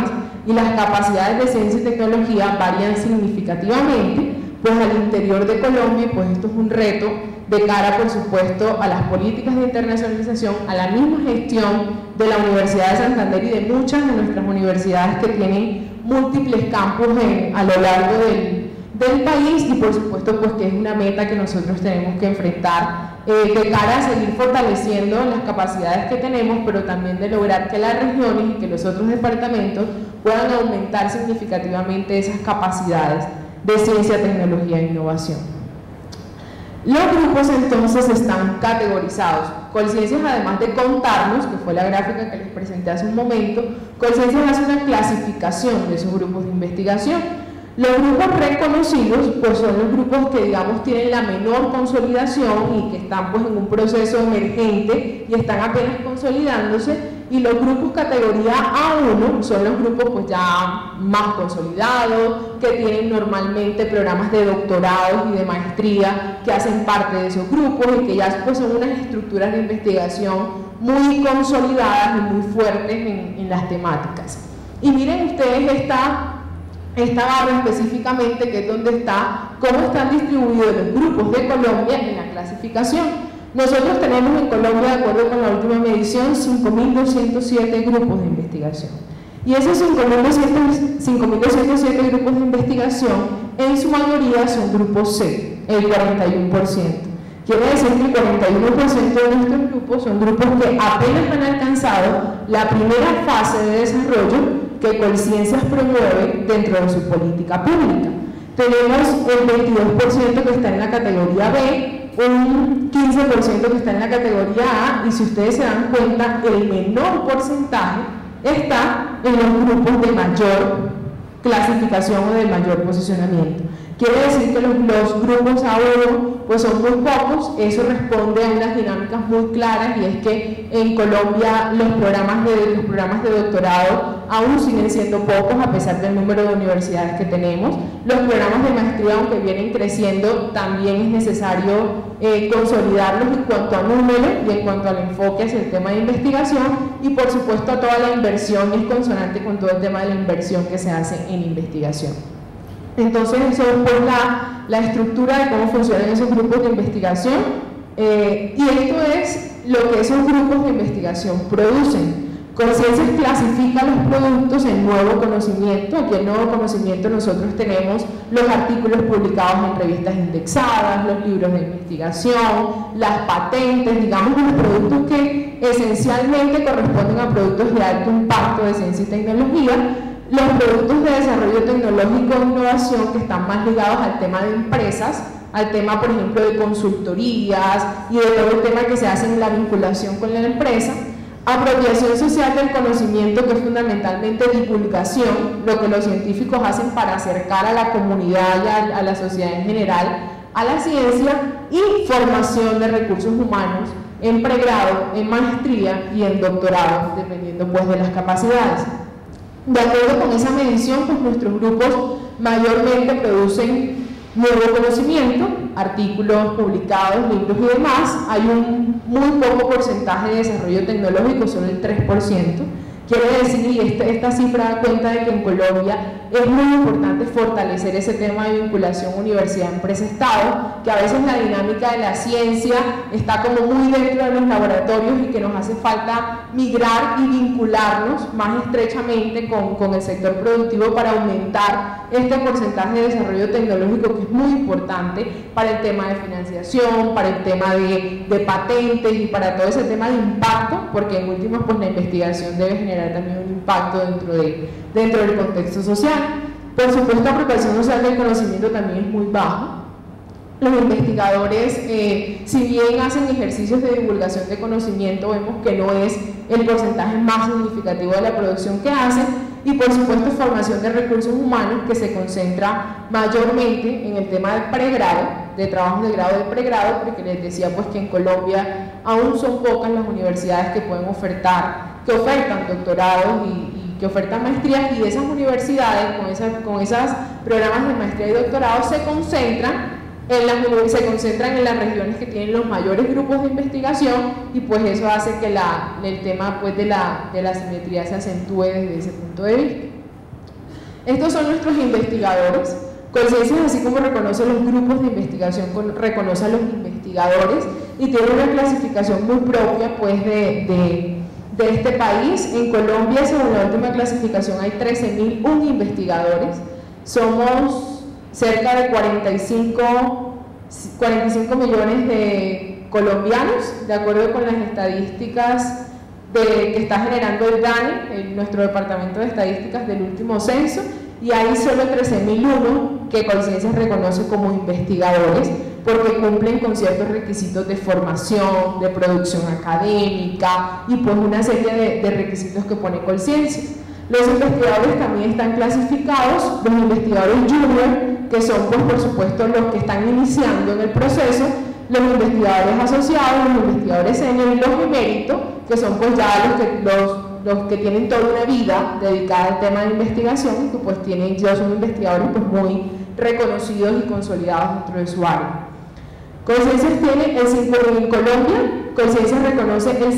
y las capacidades de ciencia y tecnología varían significativamente, pues al interior de Colombia, pues esto es un reto de cara, por supuesto, a las políticas de internacionalización, a la misma gestión de la Universidad de Santander y de muchas de nuestras universidades que tienen múltiples campus a lo largo del país, y por supuesto pues que es una meta que nosotros tenemos que enfrentar de cara a seguir fortaleciendo las capacidades que tenemos, pero también de lograr que las regiones y que los otros departamentos puedan aumentar significativamente esas capacidades de ciencia, tecnología e innovación. Los grupos entonces están categorizados. Colciencias, además de contarnos, que fue la gráfica que les presenté hace un momento, Colciencias hace una clasificación de esos grupos de investigación. Los grupos reconocidos pues son los grupos que, digamos, tienen la menor consolidación y que están pues en un proceso emergente y están apenas consolidándose, y los grupos categoría A1 son los grupos pues ya más consolidados, que tienen normalmente programas de doctorado y de maestría que hacen parte de esos grupos y que ya pues son unas estructuras de investigación muy consolidadas y muy fuertes en las temáticas. Y miren ustedes esta barra específicamente, que es donde está cómo están distribuidos los grupos de Colombia en la clasificación. Nosotros tenemos en Colombia, de acuerdo con la última medición, 5.207 grupos de investigación. Y esos 5.207 grupos de investigación, en su mayoría son grupos C, el 41%. Quiere decir que el 41% de nuestros grupos son grupos que apenas han alcanzado la primera fase de desarrollo que Colciencias promueve dentro de su política pública. Tenemos el 22% que está en la categoría B, un 15% que está en la categoría A, y si ustedes se dan cuenta, el menor porcentaje está en los grupos de mayor clasificación o de mayor posicionamiento. Quiere decir que los grupos A1 pues son muy pocos. Eso responde a unas dinámicas muy claras, y es que en Colombia los programas de doctorado aún siguen siendo pocos a pesar del número de universidades que tenemos. Los programas de maestría, aunque vienen creciendo, también es necesario consolidarlos en cuanto a número y en cuanto al enfoque hacia el tema de investigación, y por supuesto toda la inversión es consonante con todo el tema de la inversión que se hace en investigación. Entonces eso es por la estructura de cómo funcionan esos grupos de investigación, y esto es lo que esos grupos de investigación producen. Colciencias clasifica los productos en nuevo conocimiento. Aquí en nuevo conocimiento nosotros tenemos los artículos publicados en revistas indexadas, los libros de investigación, las patentes, digamos los productos que esencialmente corresponden a productos de alto impacto de ciencia y tecnología, los productos de desarrollo tecnológico e innovación que están más ligados al tema de empresas, al tema, por ejemplo, de consultorías y de todo el tema que se hace en la vinculación con la empresa. Apropiación social del conocimiento, que es fundamentalmente divulgación, lo que los científicos hacen para acercar a la comunidad y a la sociedad en general a la ciencia. Y formación de recursos humanos en pregrado, en maestría y en doctorado, dependiendo pues de las capacidades. De acuerdo con esa medición, pues nuestros grupos mayormente producen nuevo conocimiento, artículos publicados, libros y demás. Hay un muy poco porcentaje de desarrollo tecnológico, solo el 3%. Quiere decir, y esta cifra da cuenta de que en Colombia es muy importante fortalecer ese tema de vinculación universidad-empresa-estado, que a veces la dinámica de la ciencia está como muy dentro de los laboratorios y que nos hace falta migrar y vincularnos más estrechamente con el sector productivo para aumentar este porcentaje de desarrollo tecnológico, que es muy importante para el tema de financiación, para el tema de patentes y para todo ese tema de impacto, porque en últimas pues la investigación debe generar también un impacto dentro del contexto social. Por supuesto, la apropiación social del conocimiento también es muy baja. Los investigadores, si bien hacen ejercicios de divulgación de conocimiento, vemos que no es el porcentaje más significativo de la producción que hacen. Y por supuesto, formación de recursos humanos, que se concentra mayormente en el tema del pregrado, de trabajos de grado y pregrado, porque les decía pues que en Colombia aún son pocas las universidades que pueden ofertan doctorados y que ofertan maestrías, y esas universidades con esos programas de maestría y doctorado se concentran en las regiones que tienen los mayores grupos de investigación, y pues eso hace que el tema pues de la asimetría se acentúe desde ese punto de vista. Estos son nuestros investigadores. Colciencias, así como reconoce los grupos de investigación, reconoce a los investigadores y tiene una clasificación muy propia pues, de este país. En Colombia, según la última clasificación, hay 13.001 investigadores. Somos cerca de 45 millones de colombianos, de acuerdo con las estadísticas que está generando el DANE, nuestro departamento de estadísticas del último censo, y hay solo 13.001 que Colciencias reconoce como investigadores porque cumplen con ciertos requisitos de formación, de producción académica y pues una serie de requisitos que pone Colciencias. Los investigadores también están clasificados, los investigadores junior, que son pues por supuesto los que están iniciando en el proceso, los investigadores asociados, los investigadores senior y los eméritos, que son pues ya los que tienen toda una vida dedicada al tema de investigación y que pues ya son investigadores pues muy reconocidos y consolidados dentro de su área. Colciencias tiene en Colombia, Colciencias reconoce el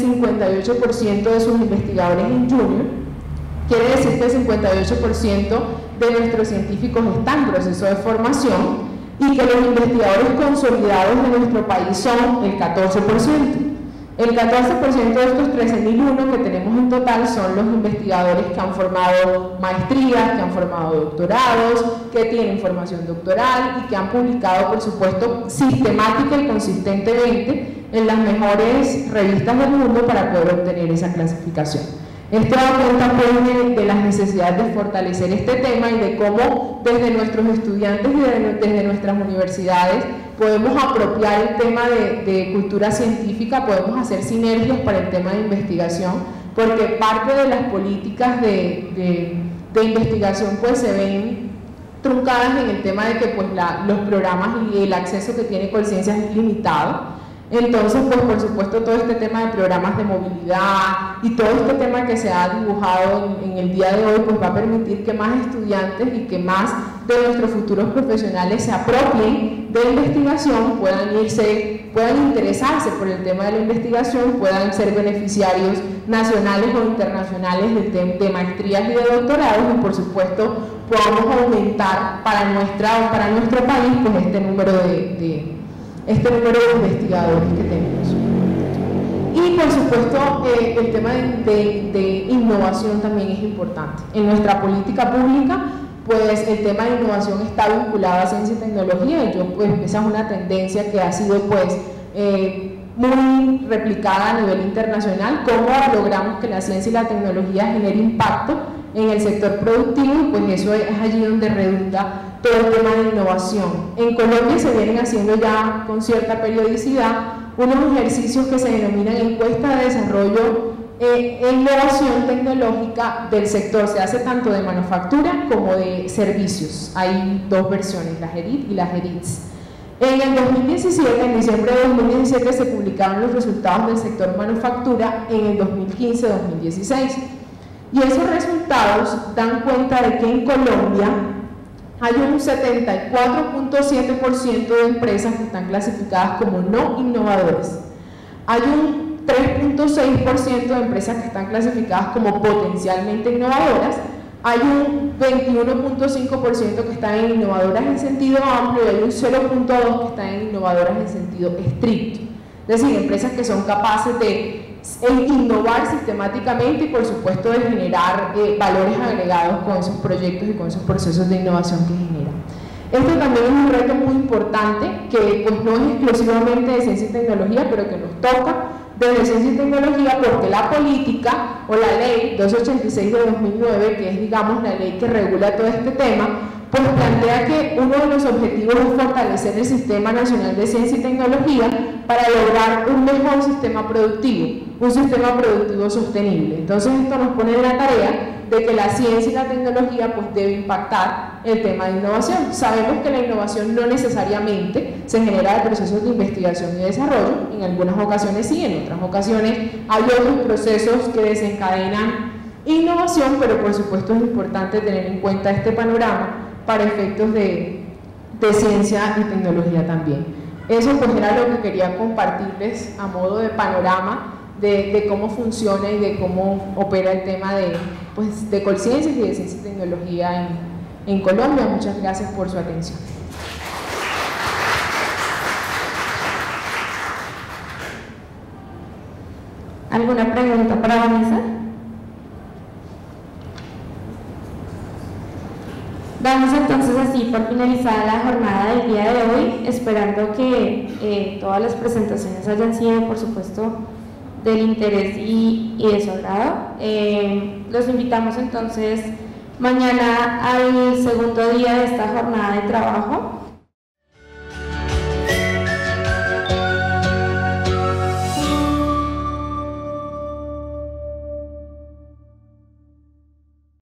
58% de sus investigadores en junior. Quiere decir que el 58% de nuestros científicos están en proceso de formación y que los investigadores consolidados de nuestro país son el 14%. El 14% de estos 13.001 que tenemos en total son los investigadores que han formado maestrías, que han formado doctorados, que tienen formación doctoral y que han publicado, por supuesto, sistemática y consistentemente en las mejores revistas del mundo para poder obtener esa clasificación. Esto da cuenta pues, de las necesidades de fortalecer este tema y de cómo desde nuestros estudiantes y desde nuestras universidades podemos apropiar el tema de cultura científica, podemos hacer sinergias para el tema de investigación, porque parte de las políticas de investigación pues, se ven truncadas en el tema de que pues, los programas y el acceso que tiene Colciencias es limitado. Entonces, pues por supuesto todo este tema de programas de movilidad y todo este tema que se ha dibujado en el día de hoy, pues va a permitir que más estudiantes y que más de nuestros futuros profesionales se apropien de investigación, puedan interesarse por el tema de la investigación, puedan ser beneficiarios nacionales o internacionales de maestrías y de doctorados y por supuesto podamos aumentar para nuestro país pues este número de investigadores que tenemos. Y por supuesto el tema de innovación también es importante. En nuestra política pública pues el tema de innovación está vinculado a ciencia y tecnología y pues esa es una tendencia que ha sido pues muy replicada a nivel internacional, cómo logramos que la ciencia y la tecnología genere impacto en el sector productivo y pues eso es allí donde redunda todo el tema de innovación. En Colombia se vienen haciendo ya con cierta periodicidad unos ejercicios que se denominan encuesta de desarrollo e innovación tecnológica del sector. Se hace tanto de manufactura como de servicios. Hay dos versiones, la GERIT y la GERITS. En el 2017, en diciembre de 2017, se publicaron los resultados del sector manufactura en el 2015-2016. Y esos resultados dan cuenta de que en Colombia hay un 74.7% de empresas que están clasificadas como no innovadoras. Hay un 3.6% de empresas que están clasificadas como potencialmente innovadoras. Hay un 21.5% que están en innovadoras en sentido amplio y hay un 0.2% que están en innovadoras en sentido estricto. Es decir, empresas que son capaces de innovar sistemáticamente y por supuesto de generar valores agregados con esos proyectos y con esos procesos de innovación que generan. Esto también es un reto muy importante que pues, no es exclusivamente de ciencia y tecnología, pero que nos toca desde ciencia y tecnología porque la política o la ley 286 de 2009, que es digamos la ley que regula todo este tema, pues plantea que uno de los objetivos es fortalecer el Sistema Nacional de Ciencia y Tecnología para lograr un mejor sistema productivo, un sistema productivo sostenible. Entonces esto nos pone en la tarea de que la ciencia y la tecnología pues debe impactar el tema de innovación. Sabemos que la innovación no necesariamente se genera de procesos de investigación y desarrollo, en algunas ocasiones sí, en otras ocasiones hay otros procesos que desencadenan innovación, pero por supuesto es importante tener en cuenta este panorama para efectos de ciencia y tecnología también. Eso pues era lo que quería compartirles a modo de panorama de cómo funciona y de cómo opera el tema de Colciencias y de ciencia y tecnología en Colombia. Muchas gracias por su atención. ¿Alguna pregunta para Vanessa? Damos entonces así por finalizada la jornada del día de hoy, esperando que todas las presentaciones hayan sido, por supuesto, del interés y de su agrado. Los invitamos entonces mañana al segundo día de esta jornada de trabajo.